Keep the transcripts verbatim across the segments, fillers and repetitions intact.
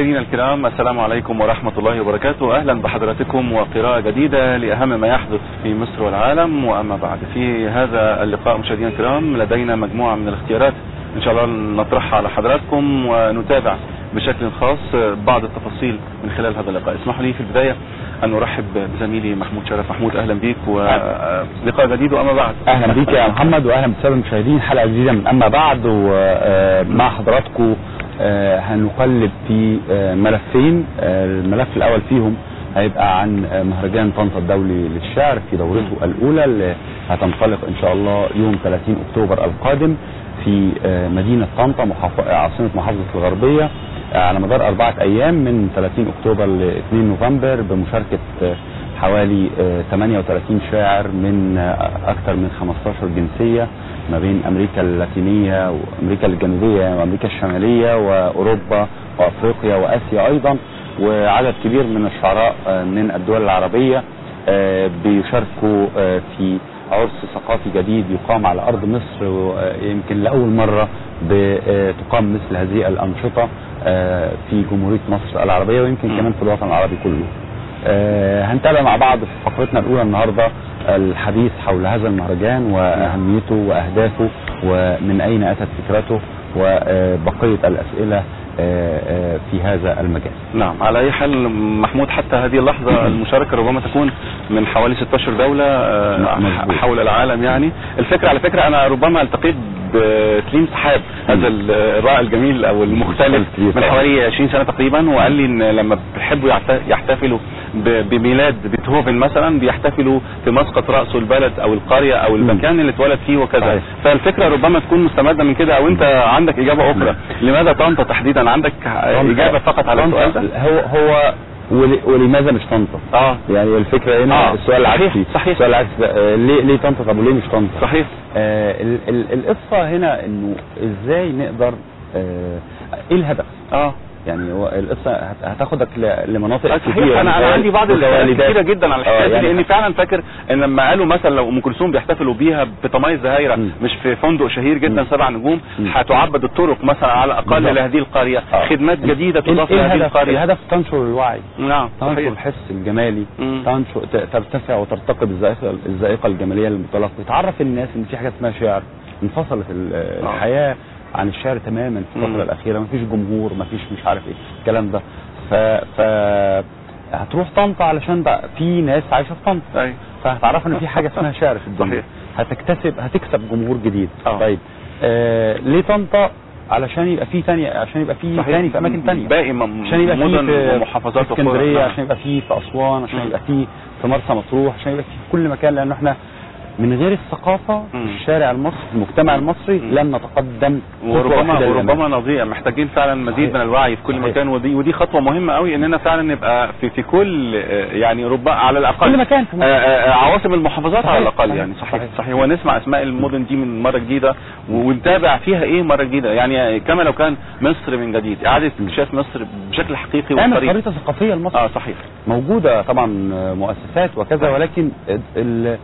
مشاهدينا الكرام، السلام عليكم ورحمة الله وبركاته. أهلا بحضراتكم وقراءة جديدة لأهم ما يحدث في مصر والعالم. وأما بعد، في هذا اللقاء مشاهدينا الكرام لدينا مجموعة من الاختيارات إن شاء الله نطرحها على حضراتكم ونتابع بشكل خاص بعض التفاصيل من خلال هذا اللقاء. اسمحوا لي في البداية أن أرحب بزميلي محمود شرف. محمود، أهلا بيك ولقاء جديد وأما بعد. أهلا بيك يا محمد، وأهلا بالسادة المشاهدين. حلقة جديدة من أما بعد، ومع حضراتكم هنقلب في ملفين. الملف الأول فيهم هيبقى عن مهرجان طنطا الدولي للشعر في دورته الأولى اللي هتنطلق إن شاء الله يوم ثلاثين أكتوبر القادم في مدينة طنطا عاصمة محافظة الغربية على مدار أربعة أيام من ثلاثين أكتوبر ل اثنين نوفمبر، بمشاركة حوالي ثمانية وثلاثين شاعر من أكثر من خمستاشر جنسية ما بين أمريكا اللاتينية وأمريكا الجنوبية وأمريكا الشمالية وأوروبا وأفريقيا وآسيا أيضا، وعدد كبير من الشعراء من الدول العربية بيشاركوا في عرس ثقافي جديد يقام على أرض مصر، ويمكن لأول مرة بتقام مثل هذه الأنشطة في جمهورية مصر العربية، ويمكن كمان في الوطن العربي كله. هنتابع مع بعض في فقرتنا الأولى النهاردة الحديث حول هذا المهرجان وأهميته وأهدافه ومن أين أتت فكرته وبقية الأسئلة في هذا المجال. نعم، على أي حال محمود، حتى هذه اللحظة المشاركة ربما تكون من حوالي ستاشر دولة حول العالم. يعني الفكرة على فكرة أنا ربما التقيت بسليم سحاب، هذا الرائع الجميل أو المختلف من حوالي عشرين سنة تقريبا، وقال لي إن لما بيحبوا يحتفلوا بميلاد بيتهوفن مثلا بيحتفلوا في مسقط رأسه البلد أو القرية أو المكان اللي اتولد فيه وكذا. فالفكرة ربما تكون مستمدة من كده، أو أنت عندك إجابة أخرى؟ لماذا طنطا تحديدا؟ عندك إجابة فقط على السؤال ده؟ هو هو ولماذا مش طنطا؟ اه يعني الفكره هنا آه. السؤال العكسي. صحيح. السؤال العكسي، ليه ليه طنطا؟ طب وليه مش طنطا؟ صحيح. آه ال ال القصه هنا انه ازاي نقدر آه ايه الهدف؟ اه يعني هو القصه هتاخدك لمناطق كتير. انا انا عندي بعض الاسئله كتيره جدا على الحكايه دي، يعني لاني فعلا فاكر ان لما قالوا مثلا لو ام كلثوم بيحتفلوا بيها بطماي الزهايره مش في فندق شهير جدا سبع نجوم، هتعبد الطرق مثلا على الاقل لهذه القريه، آه. خدمات جديده تضاف لهذه القريه. الهدف تنشر الوعي. نعم، تنشر الحس الجمالي، تنشر ترتفع وترتقي بالذائقه الذائقه الجماليه للمتلقي، تعرف الناس ان في حاجه اسمها شعر، انفصلت الحياه عن الشعر تماما في الفتره الاخيره، مفيش جمهور، مفيش مش عارف ايه الكلام ده. ف ف هتروح طنطا علشان بقى في ناس عايشه في طنطا، أيوة. فهتعرف ان في حاجه اسمها شعر في الدنيا، هتكتسب هتكسب جمهور جديد. أوه. طيب آه ليه طنطا؟ علشان يبقى في ثانيه، عشان يبقى في ثاني في اماكن ثانيه، باقي عشان يبقى في محافظات في اسكندريه، عشان يبقى في في اسوان، عشان يبقى في في مرسى مطروح، عشان يبقى في كل مكان، لانه احنا من غير الثقافة في الشارع المصري المجتمع المصري لن نتقدم. وربما وربما نضيع، محتاجين فعلا مزيد صحيح. من الوعي في كل صحيح. مكان، ودي ودي خطوة مهمة قوي اننا فعلا نبقى في في كل يعني ربما على الاقل كل مكان في عواصم المحافظات على الاقل. يعني صحيح صحيح, صحيح. ونسمع اسماء المدن دي من مرة جديدة ونتابع فيها ايه مرة جديدة، يعني كما لو كان مصر من جديد، اعادة اكتشاف مصر بشكل حقيقي وطريقة خريطة ثقافية لمصر. اه صحيح. موجودة طبعا مؤسسات وكذا، ولكن ال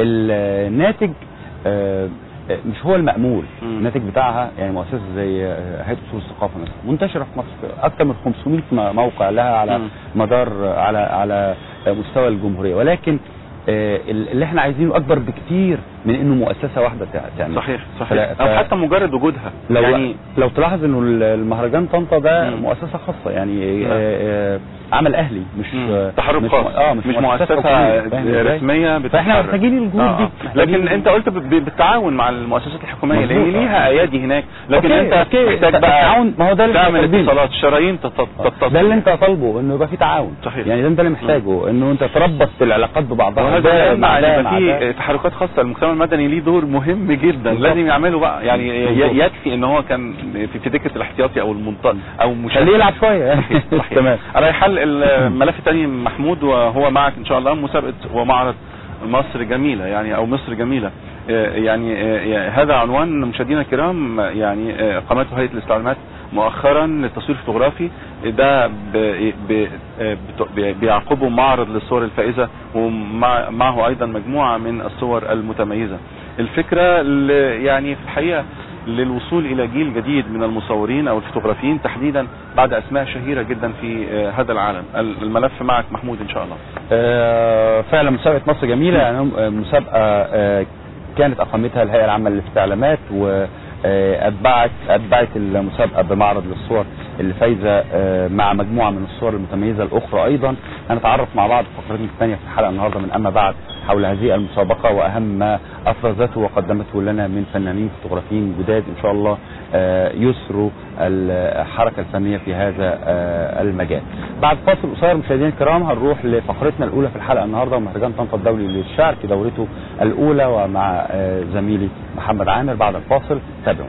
الناتج آه مش هو المأمول. مم. الناتج بتاعها يعني مؤسسة زي هيئة أصول الثقافة مثلا منتشرة في مصر، أكثر من خمسمائة موقع لها على مم. مدار على على مستوى الجمهورية، ولكن آه اللي احنا عايزينه أكبر بكتير من إنه مؤسسة واحدة تعمل. صحيح صحيح. ف... أو حتى مجرد وجودها. لو يعني لو تلاحظ إنه المهرجان طنطا ده مم. مؤسسة خاصة، يعني آه عمل اهلي، مش تحرك مش خاص، اه مش, مش مؤسسه رسميه. فاحنا محتاجين الجهود آه. دي. لكن انت قلت بالتعاون مع المؤسسات الحكوميه، لان ليها ايادي هناك، لكن أوكي. انت أوكي. محتاج بقى تعاون. ما هو ده اللي تعمل اتصالات، شرايين تتصل، ده اللي انت طالبه، انه يبقى في تعاون. صحيح. يعني ده انت اللي محتاجه، انه انت تربط العلاقات ببعضها، وهذا مع يبقى في تحركات خاصه. المجتمع المدني ليه دور مهم جدا لازم يعمله بقى، يعني يكفي ان هو كان في دكه الاحتياطي او المنطقه او مش يلعب شويه. تمام. على حال الملف الثاني محمود، وهو معك ان شاء الله مسابقه ومعرض مصر جميله، يعني او مصر جميله. يعني هذا عنوان مشاهدينا الكرام، يعني قامته هيئه الاستعلامات مؤخرا للتصوير الفوتوغرافي، ده بيعقبه معرض للصور الفائزه ومعه ايضا مجموعه من الصور المتميزه. الفكره اللي يعني في الحقيقه للوصول الى جيل جديد من المصورين او الفوتوغرافيين تحديدا بعد اسماء شهيره جدا في هذا العالم. الملف معك محمود ان شاء الله. آه فعلا مسابقه مصر جميله، يعني مسابقه آه كانت اقامتها الهيئه العامه للاستعلامات، واتبعت اتبعت المسابقه بمعرض للصور اللي فايزه مع مجموعه من الصور المتميزه الاخرى. ايضا هنتعرف مع بعض في فقرتنا الثانيه في الحلقه النهارده من اما بعد حول هذه المسابقه واهم ما افرزته وقدمته لنا من فنانين فوتوغرافيين جداد ان شاء الله يسروا الحركه الفنيه في هذا المجال. بعد فاصل قصير مشاهدينا الكرام هنروح لفقرتنا الاولى في الحلقه النهارده ومهرجان طنطا الدولي للشعر في دورته الاولى ومع زميلي محمد عامر. بعد الفاصل تابعونا.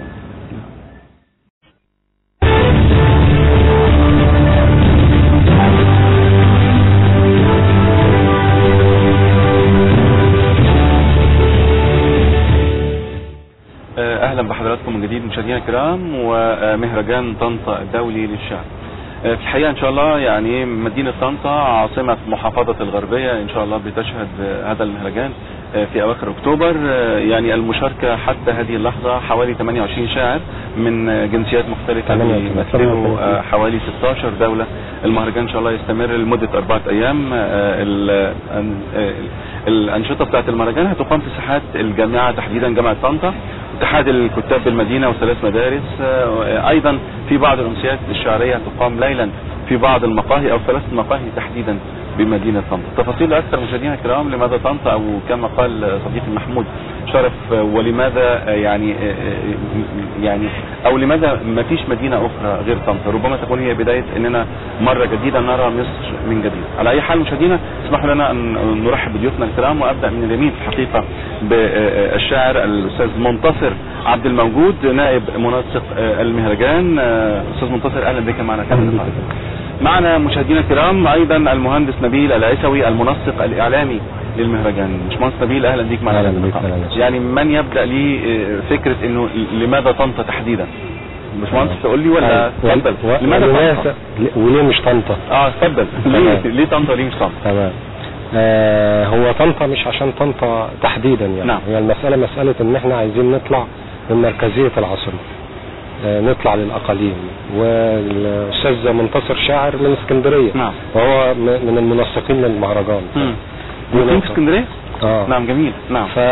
اهلا بحضراتكم من جديد مشاهدينا الكرام ومهرجان طنطا الدولي للشعر. في الحقيقه ان شاء الله يعني مدينه طنطا عاصمه محافظه الغربيه ان شاء الله بتشهد هذا المهرجان في اواخر اكتوبر. يعني المشاركه حتى هذه اللحظه حوالي ثمانية وعشرين شاعر من جنسيات مختلفه بيمثلوا حوالي ستاشر دوله. المهرجان ان شاء الله يستمر لمده اربعه ايام. الانشطه بتاعت المهرجان هتقام في ساحات الجامعه تحديدا جامعه طنطا، اتحاد الكتاب بالمدينه وثلاث مدارس. ايضا في بعض الامسيات الشعريه تقام ليلا في بعض المقاهي او ثلاث مقاهي تحديدا بمدينه طنطا. تفاصيل اكثر مشاهدينا الكرام لماذا طنطا او كما قال صديقي محمود شرف، ولماذا يعني يعني او لماذا ما فيش مدينه اخرى غير طنطا؟ ربما تكون هي بدايه اننا مره جديده نرى مصر من جديد. على اي حال مشاهدينا اسمحوا لنا ان نرحب بضيوفنا الكرام وابدا من اليمين في الحقيقه بالشاعر الاستاذ منتصر عبد الموجود نائب منسق المهرجان. استاذ منتصر اهلا بك معنا. معنا مشاهدينا الكرام ايضا المهندس نبيل العيسوي المنسق الاعلامي للمهرجان. باشمهندس نبيل اهلا بيك معنا. يعني من يبدا لي فكره انه لماذا طنطا تحديدا؟ باشمهندس تقول لي ولا اتفضل؟ لماذا طنطا وليه مش طنطا؟ اه اتفضل. ليه ليه طنطا ليه مش طنطا؟ تمام. آه هو طنطا مش عشان طنطا تحديدا يعني. نعم. هي المساله مساله ان احنا عايزين نطلع من مركزيه العاصمه، آه نطلع للاقاليم. والاستاذ منتصر شاعر من اسكندريه. نعم. وهو من المنسقين للمهرجان. امم مقيم في اسكندريه؟ اه نعم جميل. نعم. ف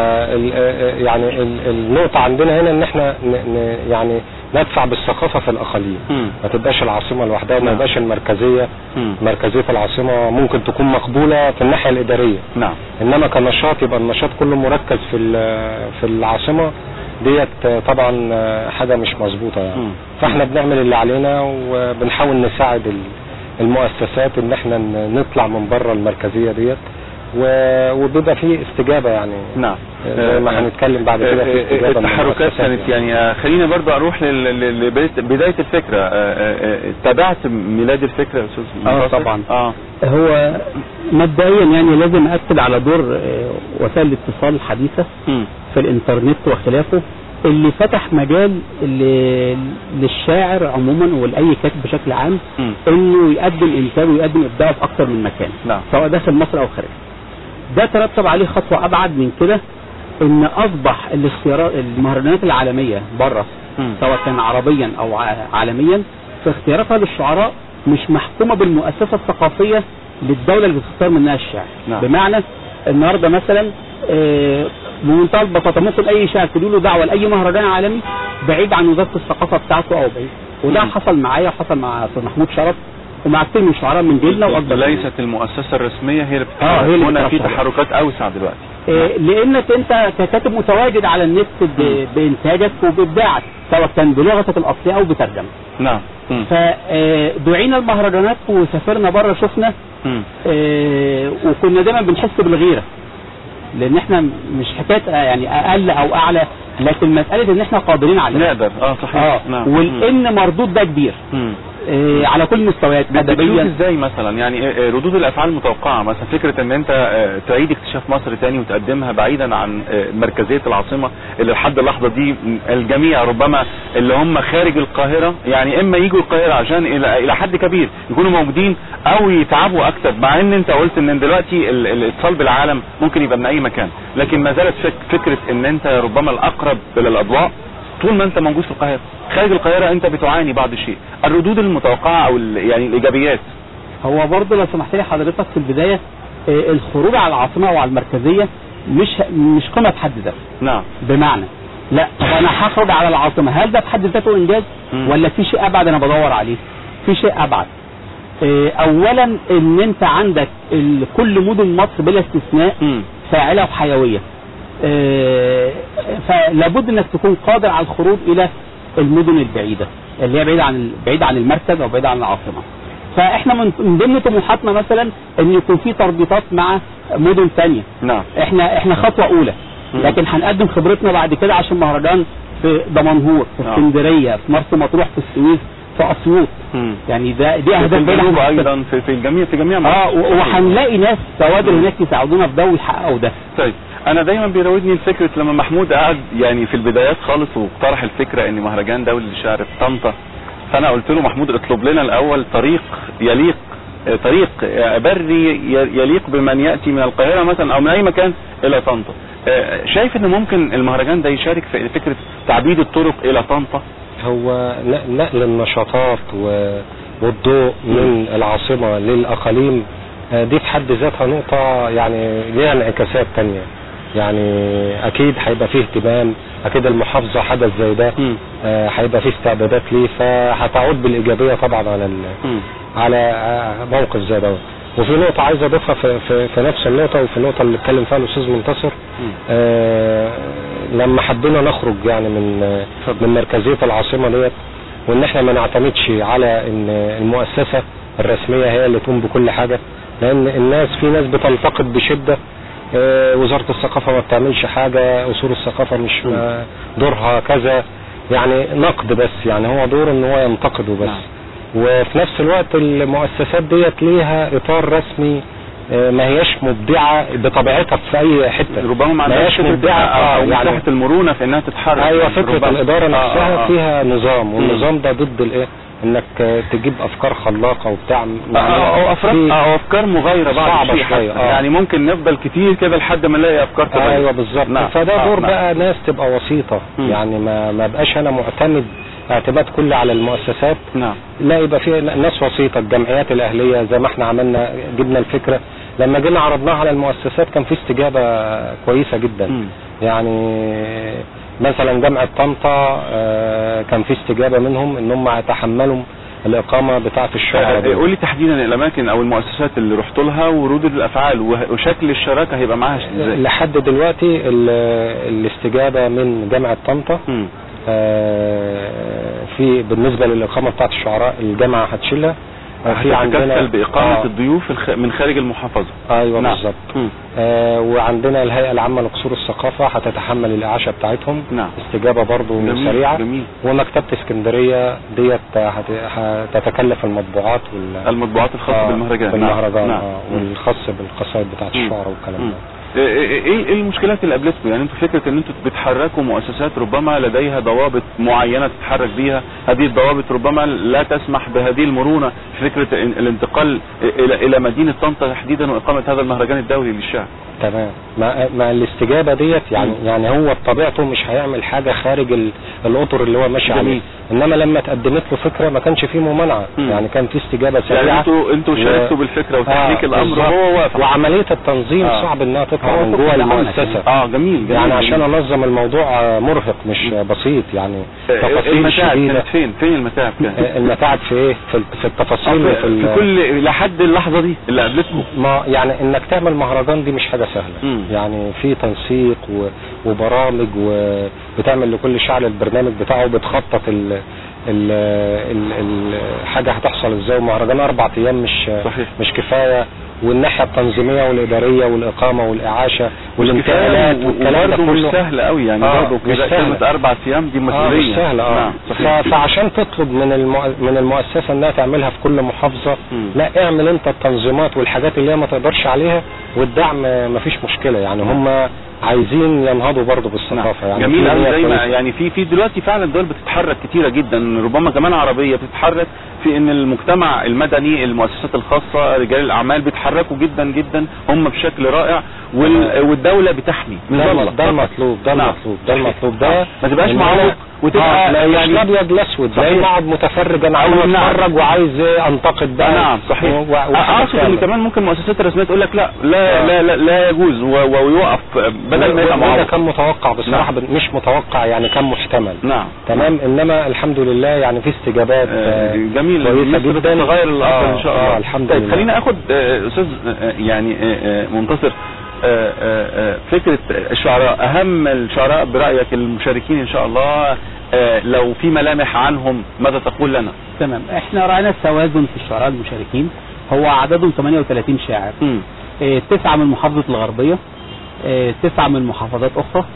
يعني النقطه عندنا هنا ان احنا يعني ندفع بالثقافه في الاقاليم، ما تبقاش العاصمه لوحدها، ما يبقاش المركزيه مم. مركزيه العاصمه ممكن تكون مقبوله في الناحيه الاداريه. نعم. انما كنشاط يبقى النشاط كله مركز في في العاصمه ديت طبعا حاجه مش مظبوطه يعني. مم. فاحنا بنعمل اللي علينا وبنحاول نساعد المؤسسات ان احنا نطلع من بره المركزيه ديت، وبيبقى فيه استجابه يعني. نعم. زي ما هنتكلم بعد كده في استجابه. التحركات كانت يعني خلينا برضه اروح لبدايه الفكره. تابعت ميلاد الفكره يا استاذ اه طبعا. اه هو مبدئيا يعني لازم اكد على دور وسائل الاتصال الحديثه م. في الانترنت وخلافه اللي فتح مجال اللي للشاعر عموما ولاي كاتب بشكل عام م. انه يقدم انتاجه ويقدم ابداعه في اكثر من مكان. نعم. سواء داخل مصر او خارج. ده ترتب عليه خطوه ابعد من كده ان اصبح الاختيارات المهرجانات العالميه بره سواء كان عربيا او عالميا في اختياراتها للشعراء مش محكومه بالمؤسسه الثقافيه للدوله اللي بتختار منها الشاعر. نعم. بمعنى النهارده مثلا بمنتهى البساطه ممكن اي شاعر تدي له دعوه لاي مهرجان عالمي بعيد عن وزاره الثقافه بتاعته او بعيد، وده مم. حصل معايا وحصل مع استاذ محمود شرف ومع كتير من الشعراء من جيلنا واكبر. ليست المؤسسه الرسميه هي اللي بتتحرك. اه هنا في تحركات اوسع دلوقتي. إيه لانك انت ككاتب متواجد على النت بانتاجك وبابداعك سواء كان بلغتك الاصليه او بترجمه. نعم. فدعينا المهرجانات وسافرنا بره شفنا إيه وكنا دايما بنحس بالغيره لان احنا مش حكايه يعني اقل او اعلى، لكن مساله ان احنا قادرين على نقدر. اه صحيح. اه نعم. والان مردود ده كبير. مم. إيه على كل المستويات. ادبيا ازاي مثلا يعني ردود الافعال المتوقعه مثلا فكره ان انت تعيد اكتشاف مصر تاني وتقدمها بعيدا عن مركزيه العاصمه اللي لحد اللحظه دي الجميع ربما اللي هم خارج القاهره يعني اما يجوا القاهره عشان الى الى حد كبير يكونوا موجودين او يتعبوا اكتر، مع ان انت قلت ان دلوقتي الاتصال بالعالم ممكن يبقى من اي مكان، لكن ما زالت فكره ان انت ربما الاقرب الى الاضواء طول ما انت موجود في القاهره. خارج القاهره انت بتعاني بعض الشيء. الردود المتوقعه او يعني الايجابيات. هو برضه لو سمحت لي حضرتك في البدايه آه الخروج على العاصمه او على المركزيه مش مش قمه في حد ذاتها. نعم. بمعنى لا طب انا هخرج على العاصمه، هل ده في حد ذاته انجاز م. ولا في شيء ابعد انا بدور عليه؟ في شيء ابعد. آه اولا ان انت عندك كل مدن مصر بلا استثناء م. فاعله وحيويه. آه فلابد انك تكون قادر على الخروج الى المدن البعيده اللي هي بعيده عن بعيده عن المركز او بعيده عن العاصمه. فاحنا من ضمن طموحاتنا مثلا ان يكون في تربيطات مع مدن ثانيه. نعم. احنا احنا خطوه اولى، لكن هنقدم خبرتنا بعد كده عشان مهرجان في دمنهور، في اسكندريه، في مرسى مطروح، في السويس، في اسيوط. يعني ده دي اهداف بعيده ايضا في في الجميع في جميع اه وهنلاقي ناس كوادر هناك يساعدونا في ده ويحققوا ده. طيب انا دايما بيراودني الفكره لما محمود قعد يعني في البدايات خالص واقترح الفكره ان مهرجان دولي للشعر في طنطا، فانا قلت له محمود اطلب لنا الاول طريق يليق طريق بري يليق بمن ياتي من القاهره مثلا او من اي مكان الى طنطا. شايف ان ممكن المهرجان ده يشارك في فكره تعبيد الطرق الى طنطا؟ هو نقل النشاطات والضوء من العاصمه للاقاليم دي في حد ذاتها نقطه يعني ليها انعكاسات ثانيه. يعني اكيد هيبقى فيه اهتمام، اكيد المحافظه حدث زي ده هيبقى فيه استعدادات ليه، فهتعود بالايجابيه طبعا على على موقف زي ده. وفي نقطه عايز اضيفها في, في, في نفس النقطه وفي النقطه اللي اتكلم فيها الاستاذ منتصر. آه لما حبينا نخرج يعني من من مركزيه العاصمه ديت، وان احنا ما نعتمدش على ان المؤسسه الرسميه هي اللي تقوم بكل حاجه، لان الناس في ناس بتنتقد بشده آه وزاره الثقافه ما بتعملش حاجه، اصول الثقافه مش دورها كذا، يعني نقد بس، يعني هو دور ان هو ينتقد وبس. وفي نفس الوقت المؤسسات ديت ليها اطار رسمي ما هياش مبدعه بطبيعتها في اي حته، ربما ما هياش مبدعه اه يعني مساحه المرونه في انها تتحرك. ايوه فكره الاداره نفسها آه آه. فيها نظام، والنظام ده ضد الايه؟ انك تجيب افكار خلاقه وبتاع او افكار او افكار مغايره بعض شويه آه. يعني ممكن نفضل كتير كده لحد ما نلاقي افكار تغير. ايوه بالظبط. نعم. فده دور آه. بقى ناس تبقى وسيطه. م. يعني ما ما بقاش انا معتمد اعتماد كلي على المؤسسات. نعم. لا يبقى في ناس وسيطه، الجمعيات الاهليه زي ما احنا عملنا، جبنا الفكره لما جينا عرضناها على المؤسسات كان في استجابه كويسه جدا. م. يعني مثلا جامعه طنطا كان في استجابه منهم ان هم يتحملوا الاقامه بتاعه الشعراء. قول لي تحديدا الاماكن او المؤسسات اللي رحت لها وردود الافعال وشكل الشراكه هيبقى معاها ازاي؟ لحد دلوقتي الاستجابه من جامعه طنطا م. في بالنسبه للاقامه بتاعه الشعراء الجامعه هتشيلها. في عندنا باقامه آه. الضيوف من خارج المحافظه. ايوه نعم. بالظبط. آه وعندنا الهيئه العامه لقصور الثقافه هتتحمل الاعاشه بتاعتهم. نعم. استجابه برضو جميل. سريعه. جميل. ومكتبه اسكندريه ديت هتتكلف المطبوعات وال المطبوعات الخاصه آه بالمهرجان. بالمهرجان نعم. آه والخاص بالقصائد بتاعه الشعراء والكلام ده. ايه المشكلات اللي قابلتكم؟ يعني انتوا فكره ان انتوا بتحركوا مؤسسات ربما لديها ضوابط معينه تتحرك بيها، هذه الضوابط ربما لا تسمح بهذه المرونه في فكره الانتقال الى الى مدينه طنطا تحديدا واقامه هذا المهرجان الدولي للشعر. تمام. مع, مع الاستجابه ديت يعني م. يعني هو بطبيعته مش هيعمل حاجه خارج الاطر اللي هو ماشي عليه، انما لما اتقدمت له فكره ما كانش فيه ممانعه، م. يعني كان في استجابه سريعه. يعني انتوا انتوا شاركتوا و... بالفكره وتحريك آه الامر هو واقف، وعمليه التنظيم آه. صعب انها تطلع من جوه المؤسسه. اه جميل, جميل يعني عشان انظم الموضوع مرهق مش م. بسيط يعني. تفاصيل شديده. فين فين المتاعب كانت؟ المتاعب في ايه؟ في, في التفاصيل في, في كل لحد اللحظه دي اللي قابلتكم. ما يعني انك تعمل مهرجان دي مش حاجه سهله. م. يعني في تنسيق وبرامج وبتعمل لكل شعر البرنامج بتاعه، بتخطط ال ال ال ال حاجه هتحصل ازاي. ومهرجان اربع ايام مش صحيح. مش كفايه، والناحيه التنظيميه والاداريه والاقامه والاعاشه والانتقالات والكلام ده كله مش سهل قوي يعني. آه برضه كلمه اربع ايام دي مسؤوليه. آه مش سهله. اه نعم. فعشان تطلب من المو... من المؤسسه انها تعملها في كل محافظه، م. لا اعمل انت التنظيمات والحاجات اللي هي ما تقدرش عليها، والدعم ما فيش مشكله يعني. هم عايزين ينهضوا برضه بالثقافه. يعني جميل قوي زي ما يعني في في دلوقتي فعلا دول بتتحرك كتيره جدا، ربما كمان عربيه بتتحرك في ان المجتمع المدني، المؤسسات الخاصه، رجال الاعمال بيتحركوا جدا جدا هم بشكل رائع، والدوله بتحمي. ده المطلوب ده المطلوب ده المطلوب ده ما تبقاش معوق وتبقى آه يعني مش ابيض الاسود، زي ما اقعد متفرج انا عاوز اتفرج وعايز انتقد ده. نعم صحيح. اقصد ان كمان ممكن المؤسسات الرسميه تقول لك لا لا آه. لا, لا لا يجوز ويوقف بدل ما يبقى معارض. ده كان متوقع بصراحه. نعم. مش متوقع يعني، كان محتمل. نعم تمام. انما الحمد لله يعني في استجابات آه جميل كويسه جدا تغير الافضل ان شاء الله. آه الحمد لله. خلينا اخد استاذ يعني منتصر آآ آآ فكرة الشعراء، أهم الشعراء برأيك المشاركين إن شاء الله، لو في ملامح عنهم ماذا تقول لنا؟ تمام. احنا رأينا التوازن في الشعراء المشاركين، هو عددهم ثمانية وثلاثين شاعر، اه تسعة من محافظة الغربية، اه تسعة من محافظات أخرى،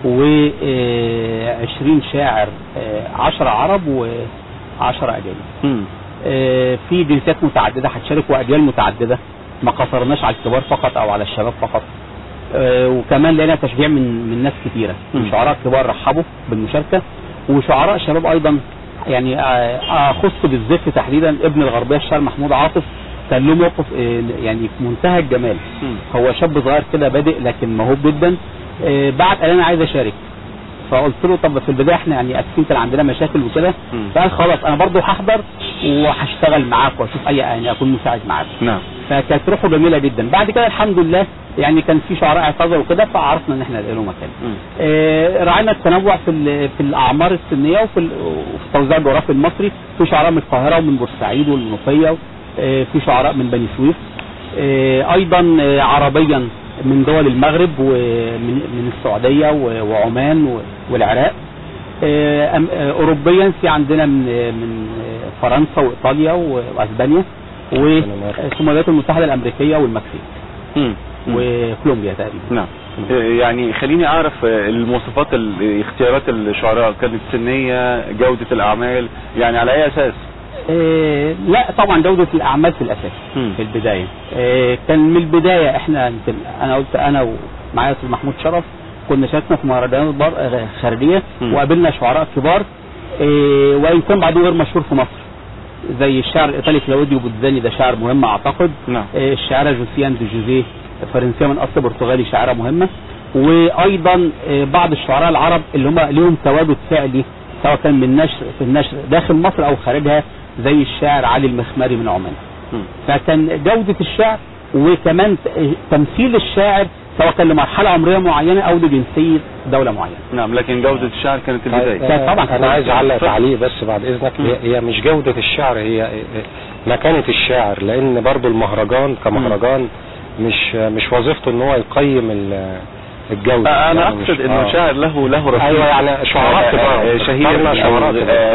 وعشرين شاعر، اه عشرة عرب وعشرة أجانب. اه في جنسيات متعددة هتشارك وأجيال متعددة، ما قصرناش على الكبار فقط او على الشباب فقط. آه وكمان لقينا تشجيع من من ناس كثيره، شعراء كبار رحبوا بالمشاركه، وشعراء شباب ايضا. يعني آه اخص بالزف تحديدا ابن الغربيه الشاعر محمود عاطف، كان له موقف آه يعني في منتهى الجمال. م. هو شاب صغير كده بادئ لكن موهوب جدا. آه بعد قال انا عايز اشارك، فقلت له طب في البدايه احنا يعني اسفين كان عندنا مشاكل وكده، فقال خلاص انا برضه هحضر وهشتغل معاك واشوف اي يعني اكون مساعد معاك. نعم. فكانت روحه جميله جدا. بعد كده الحمد لله يعني كان في شعراء اعتذروا وكده، فعرفنا ان احنا نلاقي له مكان. آه راعينا التنوع في في الاعمار السنيه وفي وفي توزيع الجغرافي المصري، في شعراء من القاهره ومن بورسعيد والمنوفيه، آه في شعراء من بني سويف، آه ايضا آه عربيا من دول المغرب ومن من السعوديه وعمان والعراق. آه اوروبيا في عندنا من من فرنسا وايطاليا واسبانيا وثم الولايات المتحده الامريكيه والمكسيك وكولومبيا تقريبا. نعم. يعني خليني اعرف المواصفات اختيارات الشعراء، كانت سنيه، جوده الاعمال، يعني على اي اساس؟ إيه لا طبعا جوده الاعمال في الاساس. م. في البدايه إيه كان من البدايه احنا انا قلت انا ومعايا استاذ محمود شرف كنا شاركنا في مهرجانات خارجيه وقابلنا شعراء كبار، إيه وان كان بعضهم غير مشهور في مصر، زي الشاعر الايطالي كلاوديو بوتزاني، ده شاعر مهم اعتقد. نعم. إيه الشاعره جوسيان دي جوزيه فرنسيه من اصل برتغالي، شاعره مهمه. وايضا إيه بعض الشعراء العرب اللي هم ليهم تواجد فعلي سواء كان من نشر في النشر داخل مصر او خارجها، زي الشاعر علي المخمري من عمان. م. فكان جوده الشعر وكمان تمثيل الشاعر سواء كان لمرحله عمريه معينه او لجنسيه دوله معينه. نعم. لكن جوده الشعر كانت البدايه. كانت طبعا. انا عايز اعلق تعليق بس بعد اذنك. هي, هي مش جوده الشعر، هي مكانه الشاعر، لان برضو المهرجان كمهرجان مش مش وظيفته ان هو يقيم الجوده. انا يعني اقصد انه شاعر له له رصيد. ايوه يعني شعراء كبار شهير شعراء